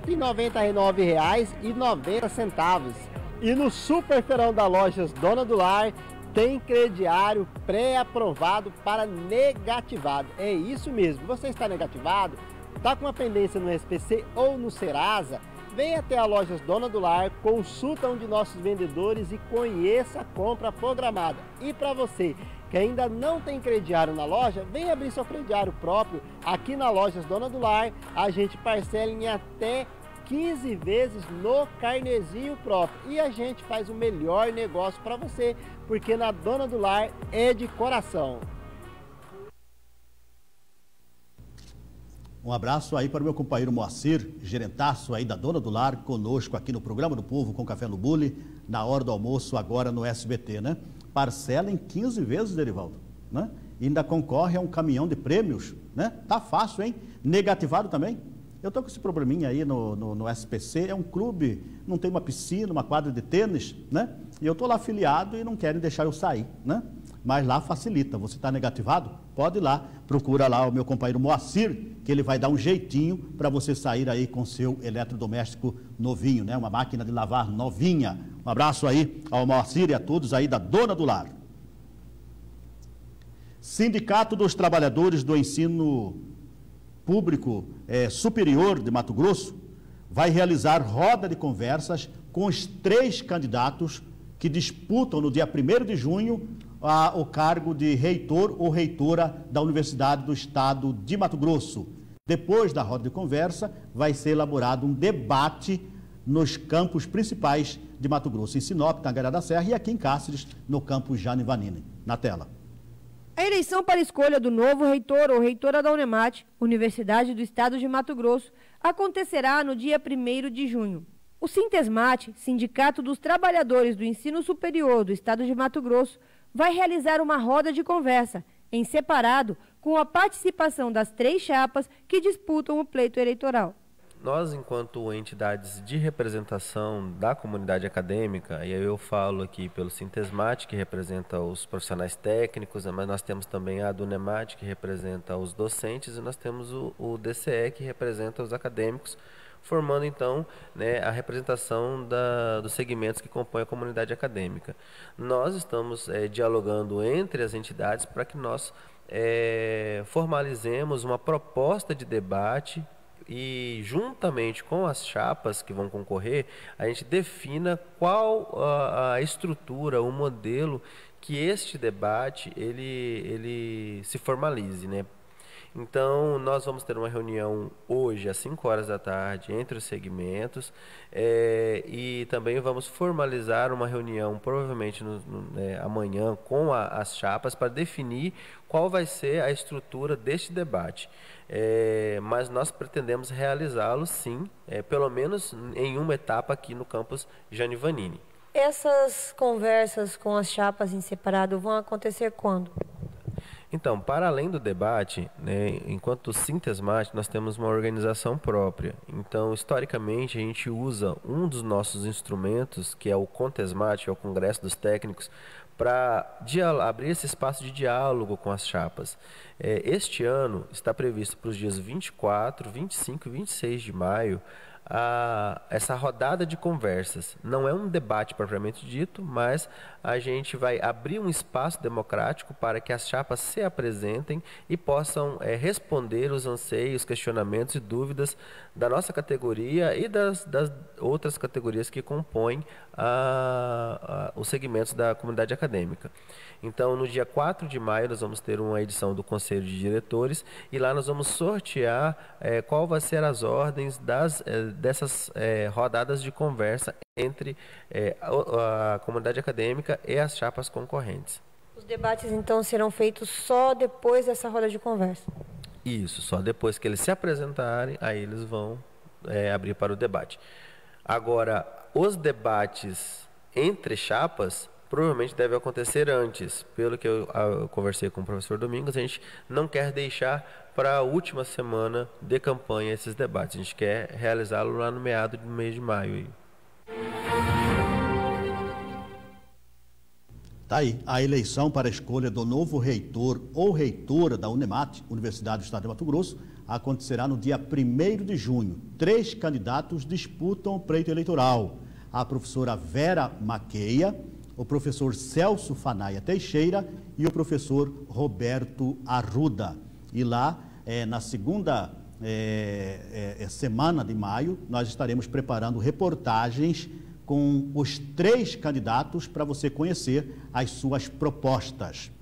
199,90. E no Super Feirão da Lojas Dona do Lar tem crediário pré-aprovado para negativado. É isso mesmo, você está negativado, está com uma pendência no SPC ou no Serasa, vem até a Lojas Dona do Lar, consulta um de nossos vendedores e conheça a compra programada. E para você que ainda não tem crediário na loja, vem abrir seu crediário próprio aqui na Lojas Dona do Lar. A gente parcela em até 15 vezes no carnezinho próprio e a gente faz o melhor negócio para você, porque na Dona do Lar é de coração. Um abraço aí para o meu companheiro Moacir, gerentaço aí da Dona do Lar, conosco aqui no Programa do Povo com Café no Bule, na hora do almoço, agora no SBT, né? Parcela em 15 vezes, Derivaldo, né? E ainda concorre a um caminhão de prêmios, né? Tá fácil, hein? Negativado também. Eu tô com esse probleminha aí no SPC, é um clube, não tem uma piscina, uma quadra de tênis, né? E eu tô lá afiliado e não querem deixar eu sair, né? Mas lá facilita, você está negativado? Pode ir lá, procura lá o meu companheiro Moacir, que ele vai dar um jeitinho para você sair aí com seu eletrodoméstico novinho, né? Uma máquina de lavar novinha. Um abraço aí ao Moacir e a todos aí da Dona do Lar. Sindicato dos Trabalhadores do Ensino Público Superior de Mato Grosso vai realizar roda de conversas com os 3 candidatos que disputam no dia 1º de junho o cargo de reitor ou reitora da Universidade do Estado de Mato Grosso. Depois da roda de conversa, vai ser elaborado um debate nos campos principais de Mato Grosso, em Sinop, Tangará da Serra, e aqui em Cáceres, no campus Jane Vanini. Na tela. A eleição para a escolha do novo reitor ou reitora da Unemat, Universidade do Estado de Mato Grosso, acontecerá no dia 1º de junho. O Sintesmat, Sindicato dos Trabalhadores do Ensino Superior do Estado de Mato Grosso, vai realizar uma roda de conversa, em separado, com a participação das 3 chapas que disputam o pleito eleitoral. Nós, enquanto entidades de representação da comunidade acadêmica, e aí eu falo aqui pelo Sintesmat, que representa os profissionais técnicos, mas nós temos também a Unemat, que representa os docentes, e nós temos o DCE, que representa os acadêmicos, formando então, né, a representação dos segmentos que compõem a comunidade acadêmica. Nós estamos dialogando entre as entidades para que nós formalizemos uma proposta de debate e juntamente com as chapas que vão concorrer, a gente defina qual a estrutura, o modelo que este debate ele se formalize, né? Então, nós vamos ter uma reunião hoje, às 5 horas da tarde, entre os segmentos, e também vamos formalizar uma reunião, provavelmente amanhã, com as chapas, para definir qual vai ser a estrutura deste debate. Mas nós pretendemos realizá-lo, sim, pelo menos em uma etapa aqui no campus Jane Vanini. Essas conversas com as chapas em separado vão acontecer quando? Então, para além do debate, né, enquanto Sintesmate, nós temos uma organização própria. Então, historicamente, a gente usa um dos nossos instrumentos, que é o Contesmate, é o Congresso dos Técnicos, para abrir esse espaço de diálogo com as chapas. Este ano está previsto para os dias 24, 25 e 26 de maio, essa rodada de conversas. Não é um debate propriamente dito, mas a gente vai abrir um espaço democrático para que as chapas se apresentem e possam responder os anseios, questionamentos e dúvidas da nossa categoria e das outras categorias que compõem os segmentos da comunidade acadêmica. Então, no dia 4 de maio, nós vamos ter uma edição do Conselho de Diretores e lá nós vamos sortear qual vai ser as ordens dessas rodadas de conversa entre a comunidade acadêmica e as chapas concorrentes. Os debates, então, serão feitos só depois dessa roda de conversa? Isso, só depois que eles se apresentarem, aí eles vão abrir para o debate. Agora, os debates entre chapas provavelmente deve acontecer antes. Pelo que eu conversei com o professor Domingos, a gente não quer deixar para a última semana de campanha esses debates. A gente quer realizá-lo lá no meado do mês de maio. Aí. Tá aí, a eleição para a escolha do novo reitor ou reitora da UNEMAT, Universidade do Estado de Mato Grosso, acontecerá no dia 1º de junho. 3 candidatos disputam o pleito eleitoral. A professora Vera Maqueia, o professor Celso Fanaia Teixeira e o professor Roberto Arruda. E lá, na segunda semana de maio, nós estaremos preparando reportagens com os 3 candidatos para você conhecer as suas propostas.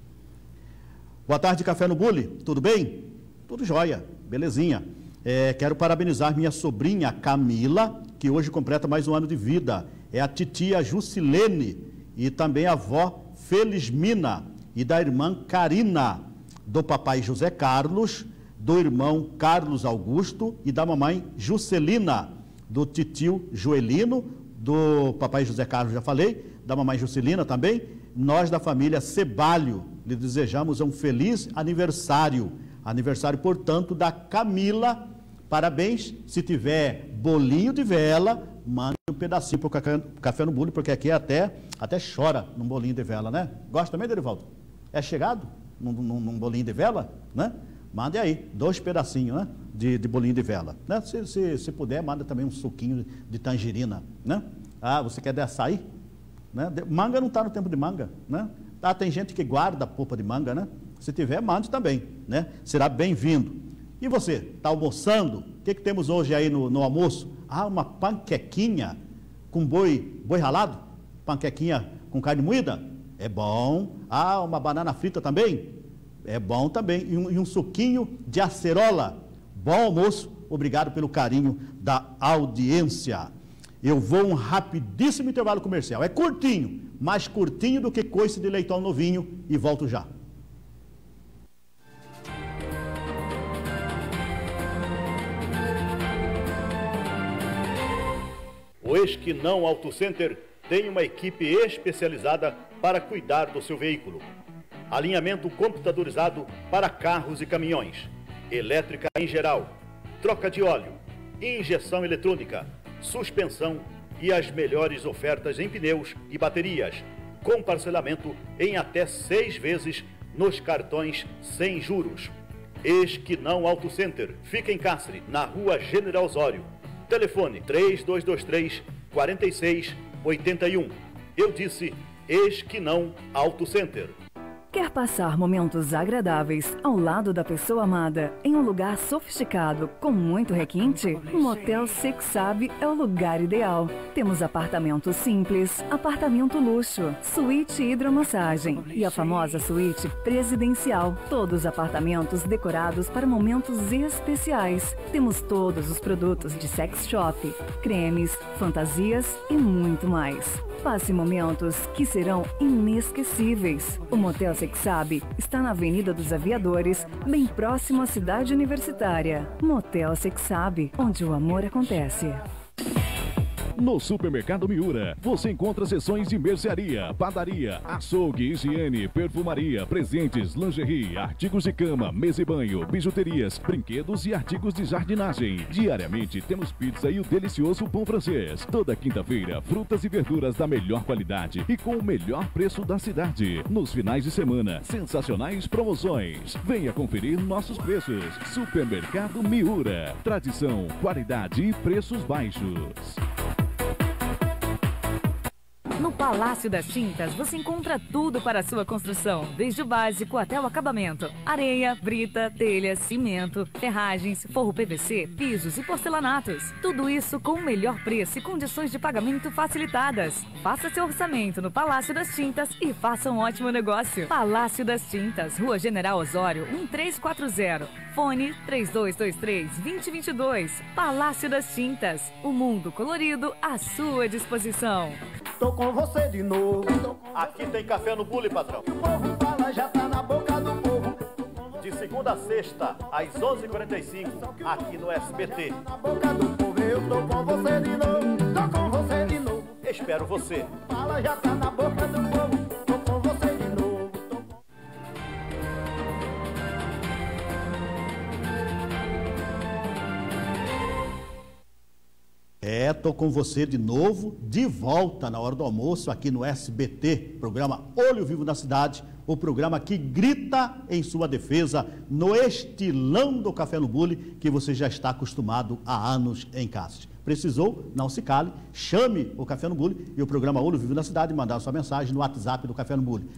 Boa tarde, Café no Bule, tudo bem? Tudo jóia, belezinha. Quero parabenizar minha sobrinha Camila, que hoje completa mais um ano de vida. É a titia Jusilene e também a avó Felismina e da irmã Karina, do papai José Carlos, do irmão Carlos Augusto e da mamãe Juscelina, do titio Joelino, do papai José Carlos, já falei, da mamãe Juscelina também. Nós da família Cebalho lhe desejamos um feliz aniversário. Aniversário, portanto, da Camila. Parabéns. Se tiver bolinho de vela, mande um pedacinho para o Café no Bule, porque aqui até chora num bolinho de vela, né? Gosta também, Derivaldo? É chegado num bolinho de vela, né? Mande aí, 2 pedacinhos, né? De bolinho de vela, né? Se puder, manda também um suquinho de tangerina, né? Ah, você quer de açaí? Né? Manga não está no tempo de manga, né? Tem gente que guarda a polpa de manga, né? Se tiver, mande também, né? Será bem-vindo. E você, está almoçando? O que temos hoje aí no almoço? Uma panquequinha com boi ralado? Panquequinha com carne moída? É bom. Uma banana frita também? É bom também. E um suquinho de acerola? Bom almoço. Obrigado pelo carinho da audiência. Eu vou um rapidíssimo intervalo comercial. É curtinho, mais curtinho do que coice de leitão novinho, e volto já. O Esquinão Auto Center tem uma equipe especializada para cuidar do seu veículo. Alinhamento computadorizado para carros e caminhões, elétrica em geral, troca de óleo, injeção eletrônica, suspensão e as melhores ofertas em pneus e baterias, com parcelamento em até 6 vezes nos cartões sem juros. Esquinão Auto Center fica em Cáceres, na Rua General Osório. Telefone 3223-4681. Eu disse Esquinão Auto Center. Quer passar momentos agradáveis ao lado da pessoa amada em um lugar sofisticado com muito requinte? O Motel Sexab é o lugar ideal. Temos apartamento simples, apartamento luxo, suíte hidromassagem e a famosa suíte presidencial. Todos os apartamentos decorados para momentos especiais. Temos todos os produtos de sex shop, cremes, fantasias e muito mais. Passe momentos que serão inesquecíveis. O Motel Sexab está na Avenida dos Aviadores, bem próximo à cidade universitária. Motel Sexab, onde o amor acontece. No Supermercado Miura, você encontra seções de mercearia, padaria, açougue, higiene, perfumaria, presentes, lingerie, artigos de cama, mesa e banho, bijuterias, brinquedos e artigos de jardinagem. Diariamente temos pizza e o delicioso pão francês. Toda quinta-feira, frutas e verduras da melhor qualidade e com o melhor preço da cidade. Nos finais de semana, sensacionais promoções. Venha conferir nossos preços. Supermercado Miura. Tradição, qualidade e preços baixos. No Palácio das Tintas, você encontra tudo para a sua construção, desde o básico até o acabamento. Areia, brita, telhas, cimento, ferragens, forro PVC, pisos e porcelanatos. Tudo isso com o melhor preço e condições de pagamento facilitadas. Faça seu orçamento no Palácio das Tintas e faça um ótimo negócio. Palácio das Tintas, Rua General Osório, 1340. Fone 3223-2022. Palácio das Tintas, o mundo colorido à sua disposição. Tô com você de novo. Aqui tem café no bule, patrão. O povo fala, já tá na boca do povo. De segunda a sexta, às 11h45, aqui no SBT. Na boca do povo, eu tô com você de novo. Tô com você de novo. Espero você. Fala, já tá na boca do povo. Tô com você de novo. Tô com você de novo, de volta na hora do almoço aqui no SBT, programa Olho Vivo na Cidade, o programa que grita em sua defesa no estilão do Café no Bule, que você já está acostumado há anos em Cáceres. Precisou? Não se cale, chame o Café no Bule e o programa Olho Vivo na Cidade, mandar sua mensagem no WhatsApp do Café no Bule,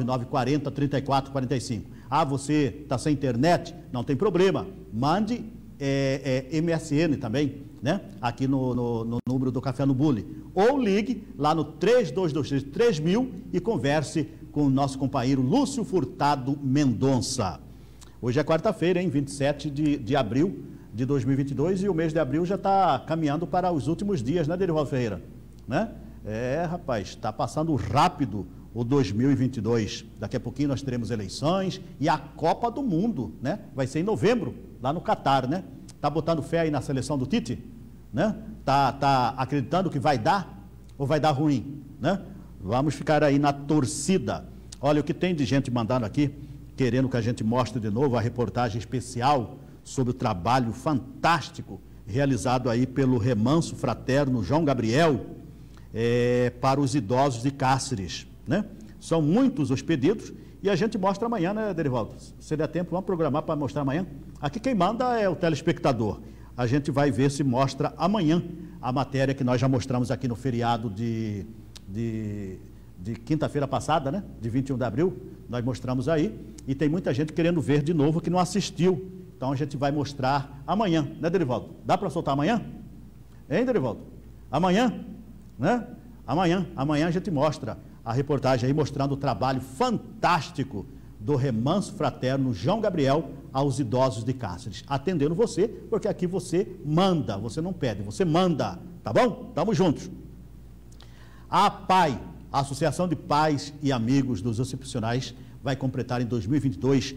9940-3445. Ah, você está sem internet? Não tem problema, mande MSN também, né? Aqui no número do Café no Bule. Ou ligue lá no 3223-3000 e converse com o nosso companheiro Lúcio Furtado Mendonça. Hoje é quarta-feira, hein? 27 de abril de 2022 e o mês de abril já está caminhando para os últimos dias, né, Derivaldo Ferreira? Né? Rapaz, está passando rápido o 2022. Daqui a pouquinho nós teremos eleições e a Copa do Mundo, né? Vai ser em novembro, lá no Catar, né? Tá botando fé aí na seleção do Tite? Né? Tá acreditando que vai dar ou vai dar ruim, né? Vamos ficar aí na torcida. Olha, o que tem de gente mandando aqui, querendo que a gente mostre de novo a reportagem especial sobre o trabalho fantástico realizado aí pelo Remanso Fraterno João Gabriel para os idosos de Cáceres, né? São muitos os pedidos e a gente mostra amanhã, né, Derivaldo? Se der tempo, vamos programar para mostrar amanhã. Aqui quem manda é o telespectador. A gente vai ver se mostra amanhã a matéria que nós já mostramos aqui no feriado de quinta-feira passada, né? De 21 de abril, nós mostramos aí. E tem muita gente querendo ver de novo que não assistiu. Então a gente vai mostrar amanhã, né, Derivaldo? Dá para soltar amanhã? Hein, Derivaldo? Amanhã, né? Amanhã a gente mostra a reportagem aí mostrando o trabalho fantástico do Remanso Fraterno João Gabriel aos idosos de Cáceres, atendendo você, porque aqui você manda, você não pede, você manda, tá bom? Tamo juntos. A APAI, a Associação de Pais e Amigos dos Excepcionais, vai completar em 2022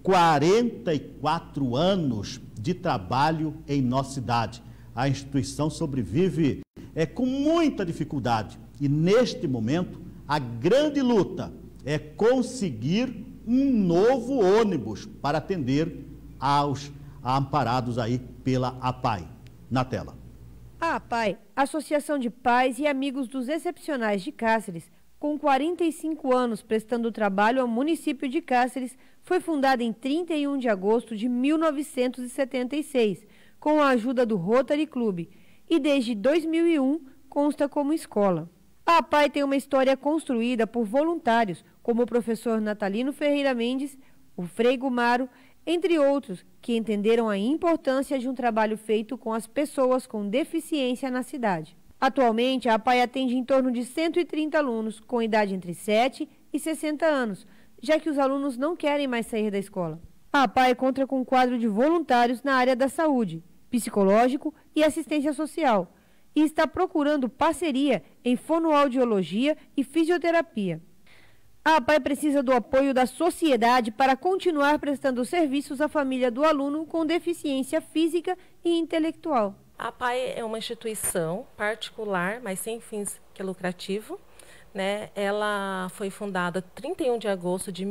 44 anos de trabalho em nossa cidade. A instituição sobrevive com muita dificuldade e neste momento a grande luta é conseguir um novo ônibus para atender aos amparados aí pela APAI. Na tela. A APAI, Associação de Pais e Amigos dos Excepcionais de Cáceres, com 45 anos prestando trabalho ao município de Cáceres, foi fundada em 31 de agosto de 1976, com a ajuda do Rotary Club, e desde 2001 consta como escola. A APAE tem uma história construída por voluntários, como o professor Natalino Ferreira Mendes, o Frei Gumaro, entre outros, que entenderam a importância de um trabalho feito com as pessoas com deficiência na cidade. Atualmente, a APAE atende em torno de 130 alunos, com idade entre 7 e 60 anos, já que os alunos não querem mais sair da escola. A APAE conta com um quadro de voluntários na área da saúde, psicológico e assistência social, e está procurando parceria em fonoaudiologia e fisioterapia. A APAE precisa do apoio da sociedade para continuar prestando serviços à família do aluno com deficiência física e intelectual. A APAE é uma instituição particular, mas sem fins lucrativos, né? Ela foi fundada 31 de agosto de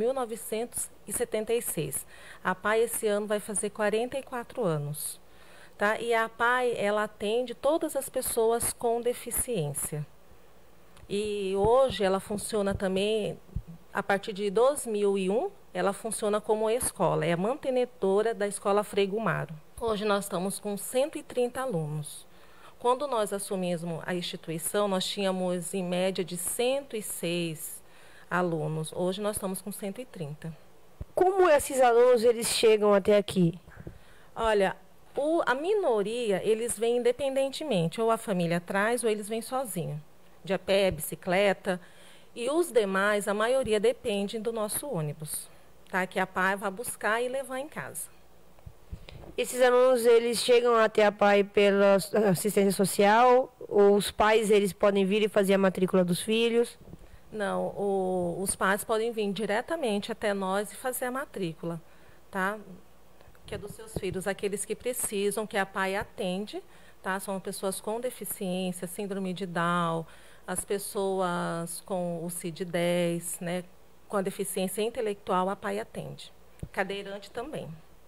1976. A APAE esse ano vai fazer 44 anos. Tá? E a APAE, ela atende todas as pessoas com deficiência. E hoje ela funciona também, a partir de 2001, ela funciona como escola, é a mantenedora da Escola Frei Gumaro. Hoje nós estamos com 130 alunos. Quando nós assumimos a instituição, nós tínhamos em média de 106 alunos. Hoje nós estamos com 130. Como esses alunos eles chegam até aqui? Olha, a minoria, eles vêm independentemente, ou a família traz, ou eles vêm sozinhos, de a pé, bicicleta. E os demais, a maioria depende do nosso ônibus, tá? Que a APAE vai buscar e levar em casa. Esses alunos, eles chegam até a APAE pela assistência social, ou os pais, eles podem vir e fazer a matrícula dos filhos? Não, os pais podem vir diretamente até nós e fazer a matrícula, tá? Que é dos seus filhos, aqueles que precisam, que a APAE atende, tá? São pessoas com deficiência, síndrome de Down, as pessoas com o CID-10, né? Com a deficiência intelectual, a APAE atende. Cadeirante também.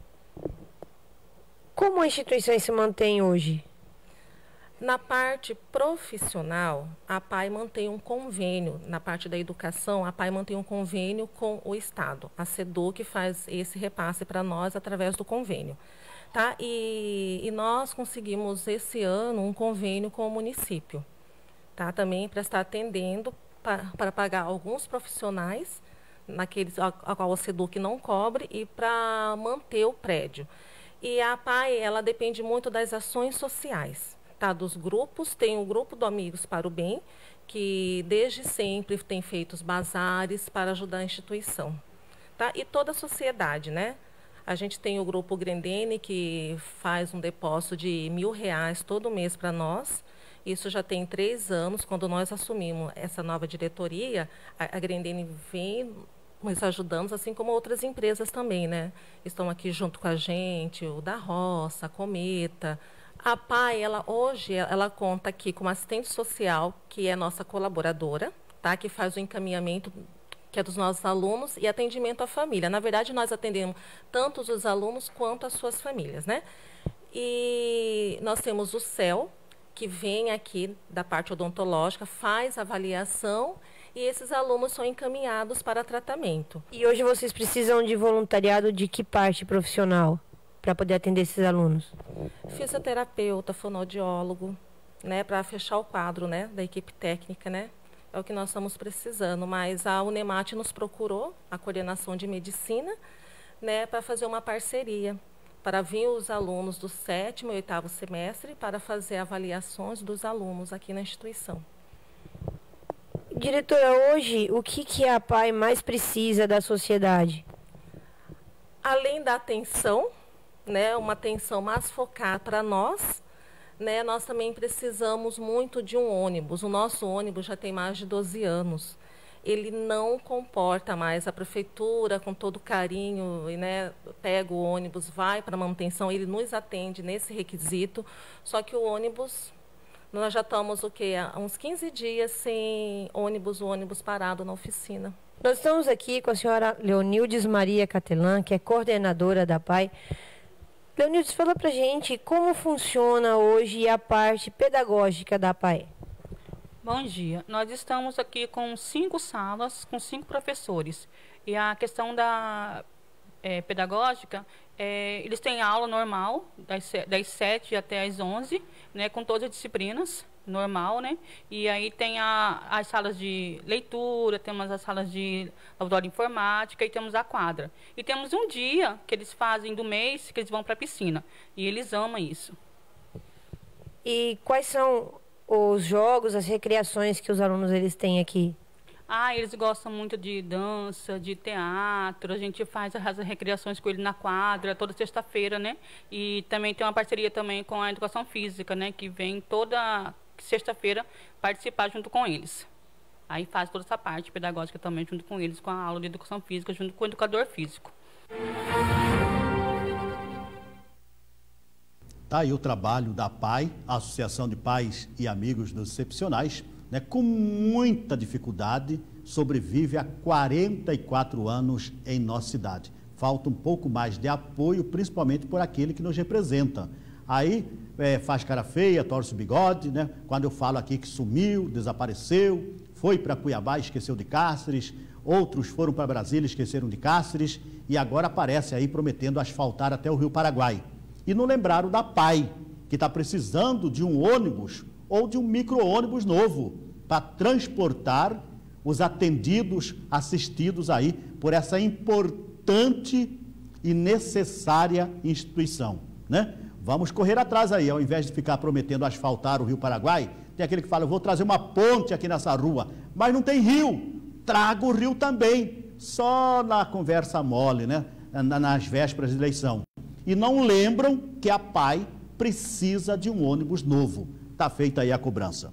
Como a instituição se mantém hoje? Na parte profissional, a APAE mantém um convênio. Na parte da educação, a APAE mantém um convênio com o Estado. A SEDU que faz esse repasse para nós através do convênio. Tá? E nós conseguimos esse ano um convênio com o município. Tá? Também para estar atendendo, para pagar alguns profissionais, naqueles a qual o SEDU que não cobre, e para manter o prédio. E a APAE, ela depende muito das ações sociais. Tá, dos grupos, tem o grupo do Amigos para o Bem, que desde sempre tem feito os bazares para ajudar a instituição. Tá? E toda a sociedade, né? A gente tem o grupo Grendene, que faz um depósito de R$1.000 todo mês para nós. Isso já tem 3 anos, quando nós assumimos essa nova diretoria, a Grendene vem nos ajudando, assim como outras empresas também, né? Estão aqui junto com a gente, o da Roça, a Cometa. A APAE, hoje, ela conta aqui com uma assistente social, que é nossa colaboradora, tá? Que faz o encaminhamento, que é dos nossos alunos, e atendimento à família. Na verdade, nós atendemos tanto os alunos quanto as suas famílias, né? E nós temos o CEL, que vem aqui da parte odontológica, faz avaliação, e esses alunos são encaminhados para tratamento. E hoje vocês precisam de voluntariado de que parte profissional para poder atender esses alunos? Fisioterapeuta, fonoaudiólogo, né, para fechar o quadro, né, da equipe técnica, né? É o que nós estamos precisando, mas a Unemat nos procurou, a coordenação de medicina, né, para fazer uma parceria, para vir os alunos do 7º e 8º semestre para fazer avaliações dos alunos aqui na instituição. Diretora, hoje, o que a APAE mais precisa da sociedade? Além da atenção, né, uma atenção mais focada para nós, né, nós também precisamos muito de um ônibus. O nosso ônibus já tem mais de 12 anos. Ele não comporta mais. A prefeitura, com todo carinho, né, pega o ônibus, vai para a manutenção, ele nos atende nesse requisito, só que o ônibus, nós já estamos o quê? Há uns 15 dias sem o ônibus parado na oficina. Nós estamos aqui com a senhora Leonildes Maria Catelan, que é coordenadora da APAE. Leonildes, fala pra gente como funciona hoje a parte pedagógica da APAE. Bom dia. Nós estamos aqui com 5 salas, com 5 professores. E a questão da pedagógica, eles têm aula normal, das 7 até as 11, né, com todas as disciplinas, normal, né? E aí tem as salas de leitura, temos as salas de laboratório de informática e temos a quadra. E temos um dia que eles fazem do mês que eles vão para a piscina. E eles amam isso. E quais são os jogos, as recreações que os alunos eles têm aqui? Eles gostam muito de dança, de teatro, a gente faz as recreações com ele na quadra toda sexta-feira, né? E também tem uma parceria também com a educação física, né? Que vem toda sexta-feira participar junto com eles. Aí faz toda essa parte pedagógica também junto com eles, com a aula de educação física, junto com o educador físico. Tá aí o trabalho da PAI, a Associação de Pais e Amigos dos Excepcionais, né, com muita dificuldade, sobrevive há 44 anos em nossa cidade. Falta um pouco mais de apoio, principalmente por aquele que nos representa. Aí faz cara feia, torce o bigode, né? Quando eu falo aqui que sumiu, desapareceu, foi para Cuiabá, esqueceu de Cáceres, outros foram para Brasília, esqueceram de Cáceres, e agora aparece aí prometendo asfaltar até o Rio Paraguai. E não lembraram da PAI, que está precisando de um ônibus ou de um micro-ônibus novo para transportar os atendidos, assistidos aí por essa importante e necessária instituição, né? Vamos correr atrás aí, ao invés de ficar prometendo asfaltar o Rio Paraguai, tem aquele que fala, eu vou trazer uma ponte aqui nessa rua, mas não tem rio, traga o rio também, só na conversa mole, né? Nas vésperas de eleição. E não lembram que a PAI precisa de um ônibus novo. Está feita aí a cobrança.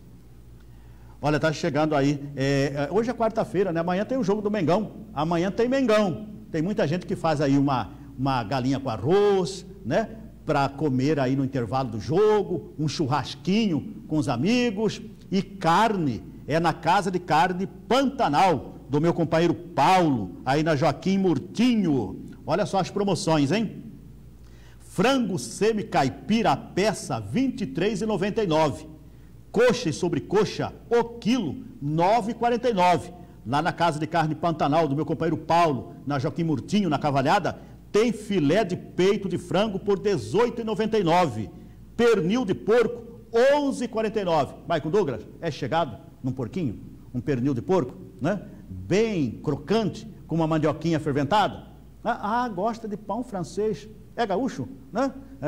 Olha, está chegando aí, hoje é quarta-feira, né? Amanhã tem o jogo do Mengão, amanhã tem Mengão. Tem muita gente que faz aí uma galinha com arroz, né? Para comer aí no intervalo do jogo, um churrasquinho com os amigos e carne, na Casa de Carne Pantanal, do meu companheiro Paulo, aí na Joaquim Murtinho. Olha só as promoções, hein? Frango semi-caipira a peça, R$ 23,99. Coxa e sobrecoxa, o quilo, R$ 9,49. Lá na Casa de Carne Pantanal, do meu companheiro Paulo, na Joaquim Murtinho, na Cavalhada, tem filé de peito de frango por R$ 18,99. Pernil de porco, R$ 11,49. Maicon Douglas, é chegado num porquinho? Um pernil de porco, né? Bem crocante, com uma mandioquinha ferventada. Gosta de pão francês. É gaúcho, né?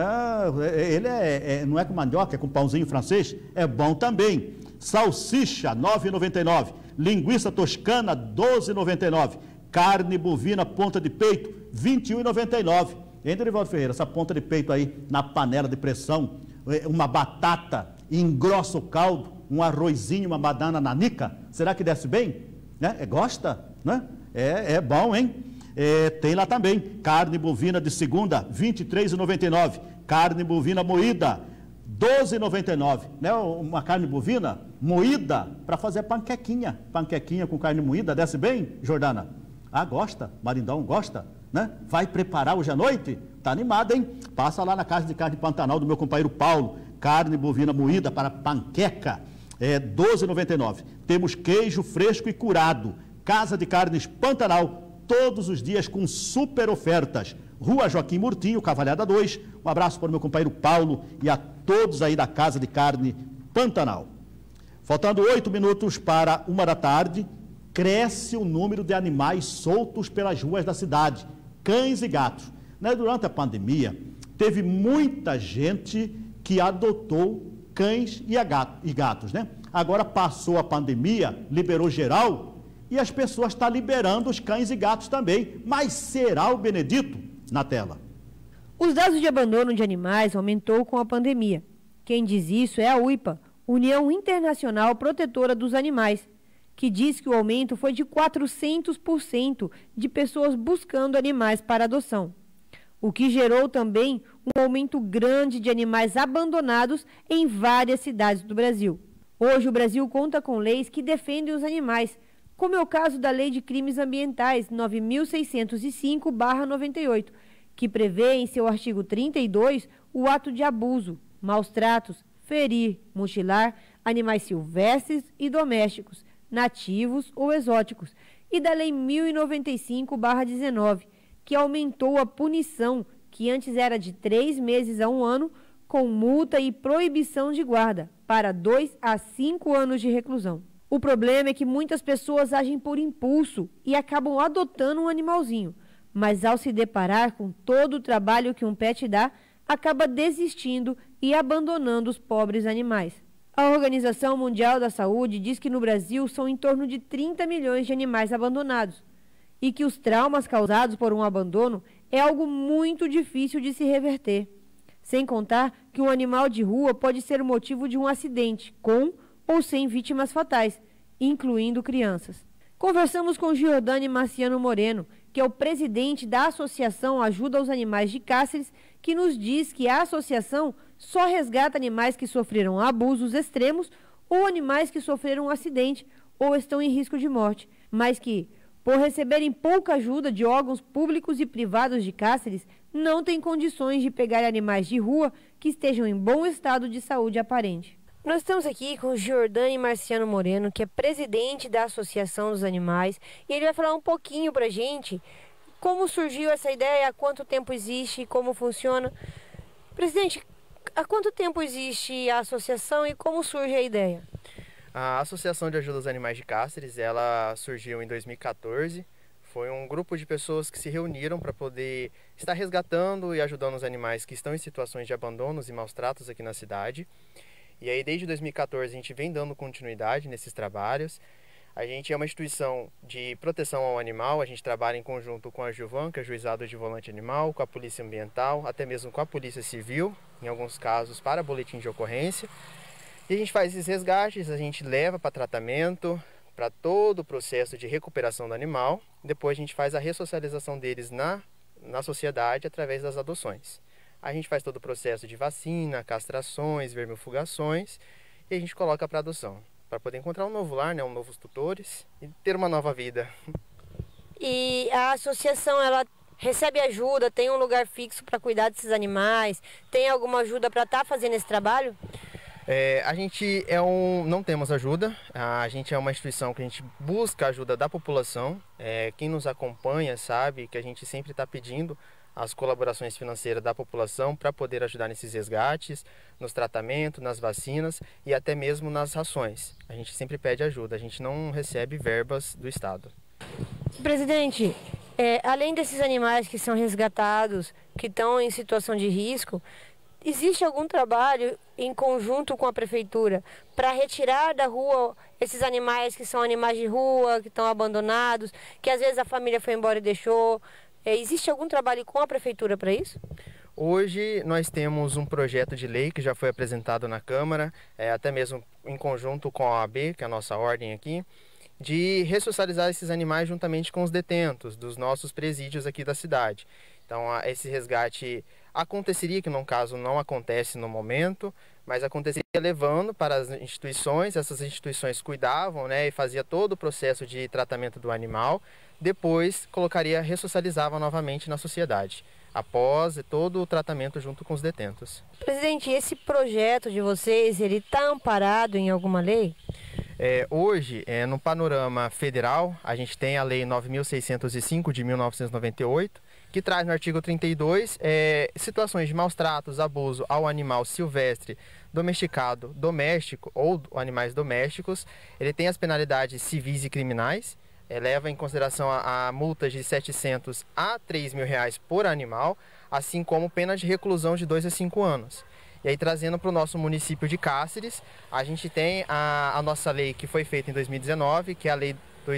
Ele não é com mandioca, é com pãozinho francês. É bom também. Salsicha, R$ 9,99. Linguiça toscana, R$ 12,99. Carne bovina, ponta de peito, R$ 21,99. Hein, Dorivaldo Ferreira? Essa ponta de peito aí na panela de pressão, uma batata, engrossa o caldo, um arrozinho, uma banana nanica. Será que desce bem? Né? Gosta? Né? É bom, hein? Tem lá também, carne bovina de segunda, R$ 23,99. Carne bovina moída, R$ 12,99. Né? Uma carne bovina moída para fazer panquequinha. Panquequinha com carne moída, desce bem, Jordana? Gosta? Marindão gosta? Né? Vai preparar hoje à noite? Tá animado, hein? Passa lá na Casa de Carne Pantanal do meu companheiro Paulo. Carne bovina moída para panqueca, R$ 12,99. Temos queijo fresco e curado. Casa de Carnes Pantanal, todos os dias com super ofertas. Rua Joaquim Murtinho, Cavalhada 2. Um abraço para o meu companheiro Paulo e a todos aí da Casa de Carne Pantanal. Faltando 8 minutos para 13h, cresce o número de animais soltos pelas ruas da cidade, cães e gatos. Né? Durante a pandemia, teve muita gente que adotou cães e gatos. Né? Agora passou a pandemia, liberou geral, e as pessoas estão liberando os cães e gatos também. Mas será o Benedito? Na tela. Os dados de abandono de animais aumentou com a pandemia. Quem diz isso é a UIPA, União Internacional Protetora dos Animais, que diz que o aumento foi de 400% de pessoas buscando animais para adoção, o que gerou também um aumento grande de animais abandonados em várias cidades do Brasil. Hoje o Brasil conta com leis que defendem os animais, como é o caso da Lei de Crimes Ambientais 9.605/98, que prevê em seu artigo 32 o ato de abuso, maus tratos, ferir, mutilar animais silvestres e domésticos, nativos ou exóticos, e da Lei 1095/19, que aumentou a punição, que antes era de 3 meses a 1 ano, com multa e proibição de guarda, para 2 a 5 anos de reclusão. O problema é que muitas pessoas agem por impulso e acabam adotando um animalzinho, mas ao se deparar com todo o trabalho que um pet dá, acaba desistindo e abandonando os pobres animais. A Organização Mundial da Saúde diz que no Brasil são em torno de 30 milhões de animais abandonados e que os traumas causados por um abandono é algo muito difícil de se reverter. Sem contar que um animal de rua pode ser o motivo de um acidente, com ou sem vítimas fatais, incluindo crianças. Conversamos com Giordani Marciano Moreno, que é o presidente da Associação Ajuda aos Animais de Cáceres, que nos diz que a associação só resgata animais que sofreram abusos extremos ou animais que sofreram um acidente ou estão em risco de morte, mas que, por receberem pouca ajuda de órgãos públicos e privados de Cáceres, não têm condições de pegar animais de rua que estejam em bom estado de saúde aparente. Nós estamos aqui com o Giordani Marciano Moreno, que é presidente da Associação dos Animais, e ele vai falar um pouquinho para a gente como surgiu essa ideia, há quanto tempo existe e como funciona. Presidente, há quanto tempo existe a associação e como surge a ideia? A Associação de Ajuda aos Animais de Cáceres, ela surgiu em 2014. Foi um grupo de pessoas que se reuniram para poder estar resgatando e ajudando os animais que estão em situações de abandonos e maus tratos aqui na cidade. E aí, desde 2014, a gente vem dando continuidade nesses trabalhos. A gente é uma instituição de proteção ao animal, a gente trabalha em conjunto com a Juvan, que é o Juizado de Volante Animal, com a Polícia Ambiental, até mesmo com a Polícia Civil, em alguns casos para boletim de ocorrência. E a gente faz esses resgates, a gente leva para tratamento, para todo o processo de recuperação do animal. Depois a gente faz a ressocialização deles na sociedade através das adoções. A gente faz todo o processo de vacina, castrações, vermifugações e a gente coloca para adoção, para poder encontrar um novo lar, né, novos tutores e ter uma nova vida. E a associação, ela recebe ajuda, tem um lugar fixo para cuidar desses animais? Tem alguma ajuda para estar fazendo esse trabalho? A gente não temos ajuda, a gente é uma instituição que a gente busca a ajuda da população. Quem nos acompanha sabe que a gente sempre está pedindo as colaborações financeiras da população para poder ajudar nesses resgates, nos tratamentos, nas vacinas e até mesmo nas rações. A gente sempre pede ajuda, a gente não recebe verbas do Estado. Presidente, além desses animais que são resgatados, que estão em situação de risco, existe algum trabalho em conjunto com a prefeitura para retirar da rua esses animais que são animais de rua, que estão abandonados, que às vezes a família foi embora e deixou? Existe algum trabalho com a prefeitura para isso? Hoje nós temos um projeto de lei que já foi apresentado na Câmara, até mesmo em conjunto com a OAB, que é a nossa ordem aqui, de ressocializar esses animais juntamente com os detentos dos nossos presídios aqui da cidade. Então esse resgate aconteceria, que no caso não acontece no momento, mas aconteceria levando para as instituições, essas instituições cuidavam, né, e fazia todo o processo de tratamento do animal, depois ressocializava novamente na sociedade, após todo o tratamento junto com os detentos. Presidente, esse projeto de vocês, ele está amparado em alguma lei? Hoje, no panorama federal, a gente tem a Lei 9.605 de 1998, que traz no artigo 32 situações de maus tratos, abuso ao animal silvestre, domesticado, doméstico ou animais domésticos. Ele tem as penalidades civis e criminais, leva em consideração a multas de R$ 700 a R$ 3.000 por animal, assim como pena de reclusão de 2 a 5 anos. E aí, trazendo para o nosso município de Cáceres, a gente tem a nossa lei que foi feita em 2019, que é a Lei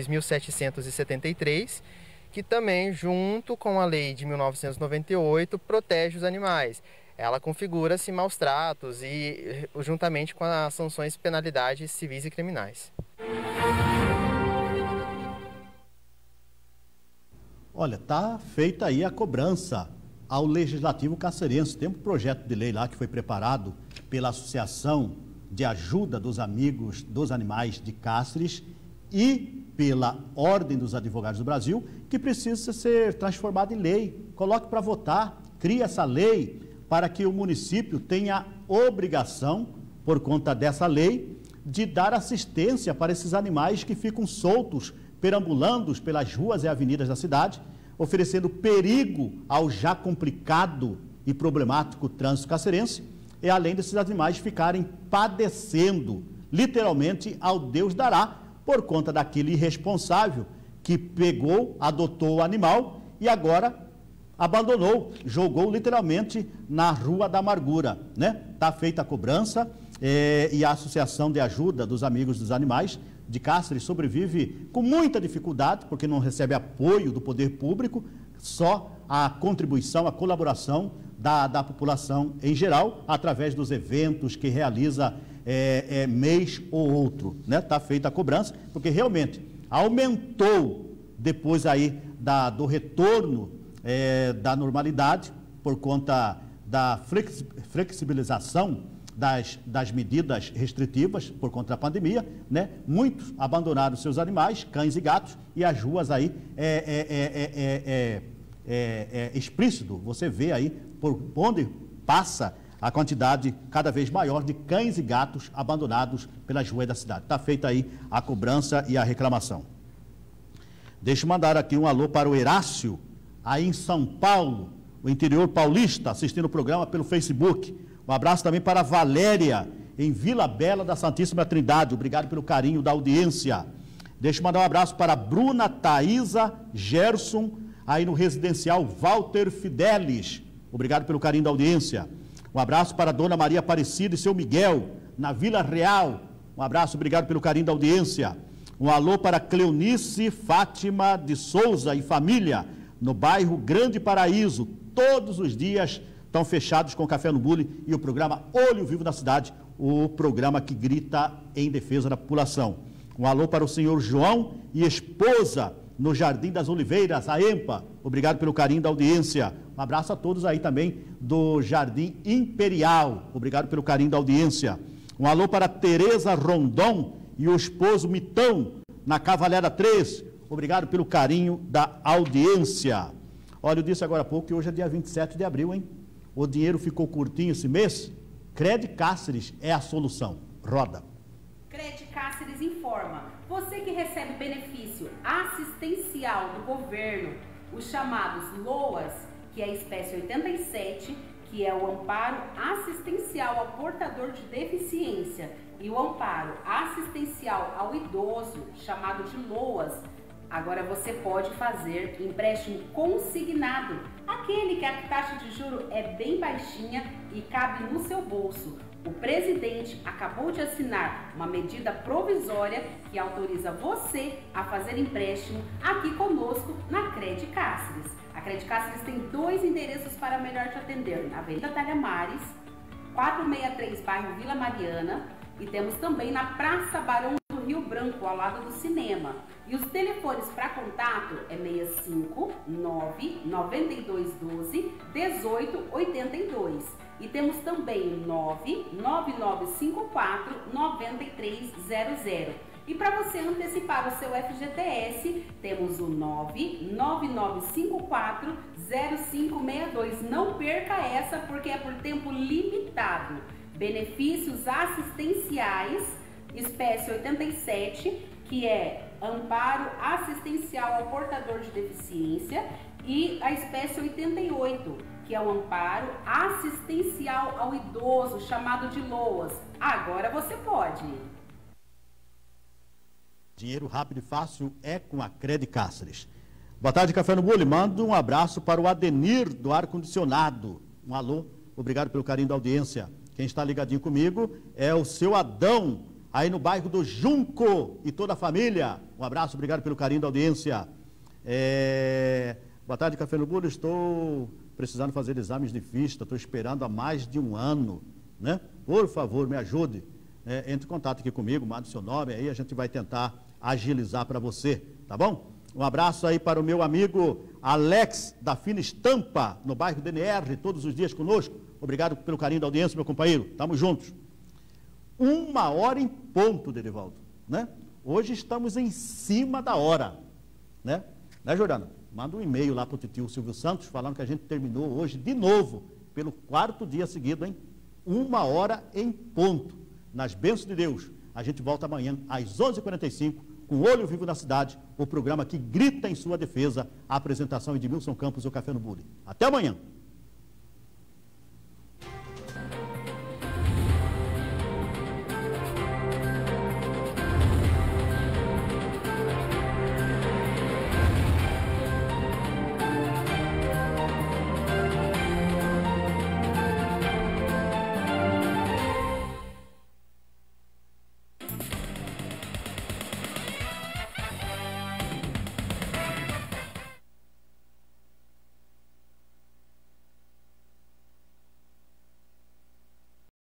2.773, que também, junto com a Lei de 1998, protege os animais. Ela configura-se maus tratos e juntamente com as sanções e penalidades civis e criminais. Olha, tá feita aí a cobrança ao Legislativo Cacerense. Tem um projeto de lei lá que foi preparado pela Associação de Ajuda dos Amigos dos Animais de Cáceres e pela Ordem dos Advogados do Brasil, que precisa ser transformado em lei. Coloque para votar, crie essa lei para que o município tenha obrigação, por conta dessa lei, de dar assistência para esses animais que ficam soltos, perambulando pelas ruas e avenidas da cidade, oferecendo perigo ao já complicado e problemático trânsito cacerense, e além desses animais ficarem padecendo, literalmente, ao Deus dará, por conta daquele irresponsável que pegou, adotou o animal e agora abandonou, jogou literalmente na Rua da Amargura, né? Está feita a cobrança e a Associação de Ajuda dos Amigos dos Animais de Cáceres sobrevive com muita dificuldade, porque não recebe apoio do poder público, só a contribuição, a colaboração da população em geral, através dos eventos que realiza mês ou outro, né? Está feita a cobrança, porque realmente aumentou depois aí do retorno da normalidade, por conta da flexibilização das medidas restritivas, por conta da pandemia, né? Muitos abandonaram seus animais, cães e gatos, e as ruas aí explícito, você vê aí por onde passa a quantidade cada vez maior de cães e gatos abandonados pelas ruas da cidade. Está feita aí a cobrança e a reclamação. Deixa eu mandar aqui um alô para o Herácio, aí em São Paulo, o interior paulista, assistindo o programa pelo Facebook. Um abraço também para a Valéria, em Vila Bela da Santíssima Trindade. Obrigado pelo carinho da audiência. Deixa eu mandar um abraço para a Bruna, Thaisa, Gerson, aí no residencial Walter Fidelis. Obrigado pelo carinho da audiência. Um abraço para a Dona Maria Aparecida e seu Miguel, na Vila Real. Um abraço, obrigado pelo carinho da audiência. Um alô para Cleonice Fátima de Souza e família, no bairro Grande Paraíso. Todos os dias estão fechados com o Café no Bule e o programa Olho Vivo da Cidade, o programa que grita em defesa da população. Um alô para o senhor João e esposa, no Jardim das Oliveiras, a EMPA. Obrigado pelo carinho da audiência. Um abraço a todos aí também do Jardim Imperial. Obrigado pelo carinho da audiência. Um alô para Tereza Rondon e o esposo Mitão, na Cavalera 3. Obrigado pelo carinho da audiência. Olha, eu disse agora há pouco que hoje é dia 27 de abril, hein? O dinheiro ficou curtinho esse mês. Cred Cáceres é a solução. Roda. Cred Cáceres informa. Você que recebe benefício assistencial do governo, os chamados LOAS, que é a espécie 87, que é o amparo assistencial ao portador de deficiência, e o amparo assistencial ao idoso, chamado de LOAS, agora você pode fazer empréstimo consignado, aquele que a taxa de juro é bem baixinha e cabe no seu bolso. O presidente acabou de assinar uma medida provisória que autoriza você a fazer empréstimo aqui conosco na Cred Cáceres. A Cred Cáceres tem 2 endereços para melhor te atender, na Avenida Talhamares, 463, bairro Vila Mariana, e temos também na Praça Barão do Rio Branco, ao lado do cinema. E os telefones para contato é 65 99212 1882. E temos também 99954 9300. E para você antecipar o seu FGTS, temos o 99954 0562. Não perca essa, porque é por tempo limitado. Benefícios assistenciais, espécie 87, que é amparo assistencial ao portador de deficiência, e a espécie 88, que é o amparo assistencial ao idoso, chamado de LOAS. Agora você pode. Dinheiro rápido e fácil é com a Cred Cáceres. Boa tarde, Café no Bule. Mando um abraço para o Adenir do ar-condicionado. Um alô, obrigado pelo carinho da audiência. Quem está ligadinho comigo é o seu Adão, aí no bairro do Junco, e toda a família. Um abraço, obrigado pelo carinho da audiência. Boa tarde, Café no Bule. Estou precisando fazer exames de vista, estou esperando há mais de um ano, né? Por favor, me ajude. Entre em contato aqui comigo, mande seu nome, aí a gente vai tentar agilizar para você, tá bom? Um abraço aí para o meu amigo Alex, da Fina Estampa, no bairro DNR, todos os dias conosco. Obrigado pelo carinho da audiência, meu companheiro. Tamo juntos. 1h em ponto, Derivaldo, né? Hoje estamos em cima da hora, né? Né, Jordana? Manda um e-mail lá para o titio Silvio Santos, falando que a gente terminou hoje de novo, pelo 4º dia seguido, hein? 1h em ponto. Nas bênçãos de Deus. A gente volta amanhã às 11h45 com Olho Vivo na Cidade, o programa que grita em sua defesa. A apresentação é de Edmilson Campos, o Café no Bule. Até amanhã.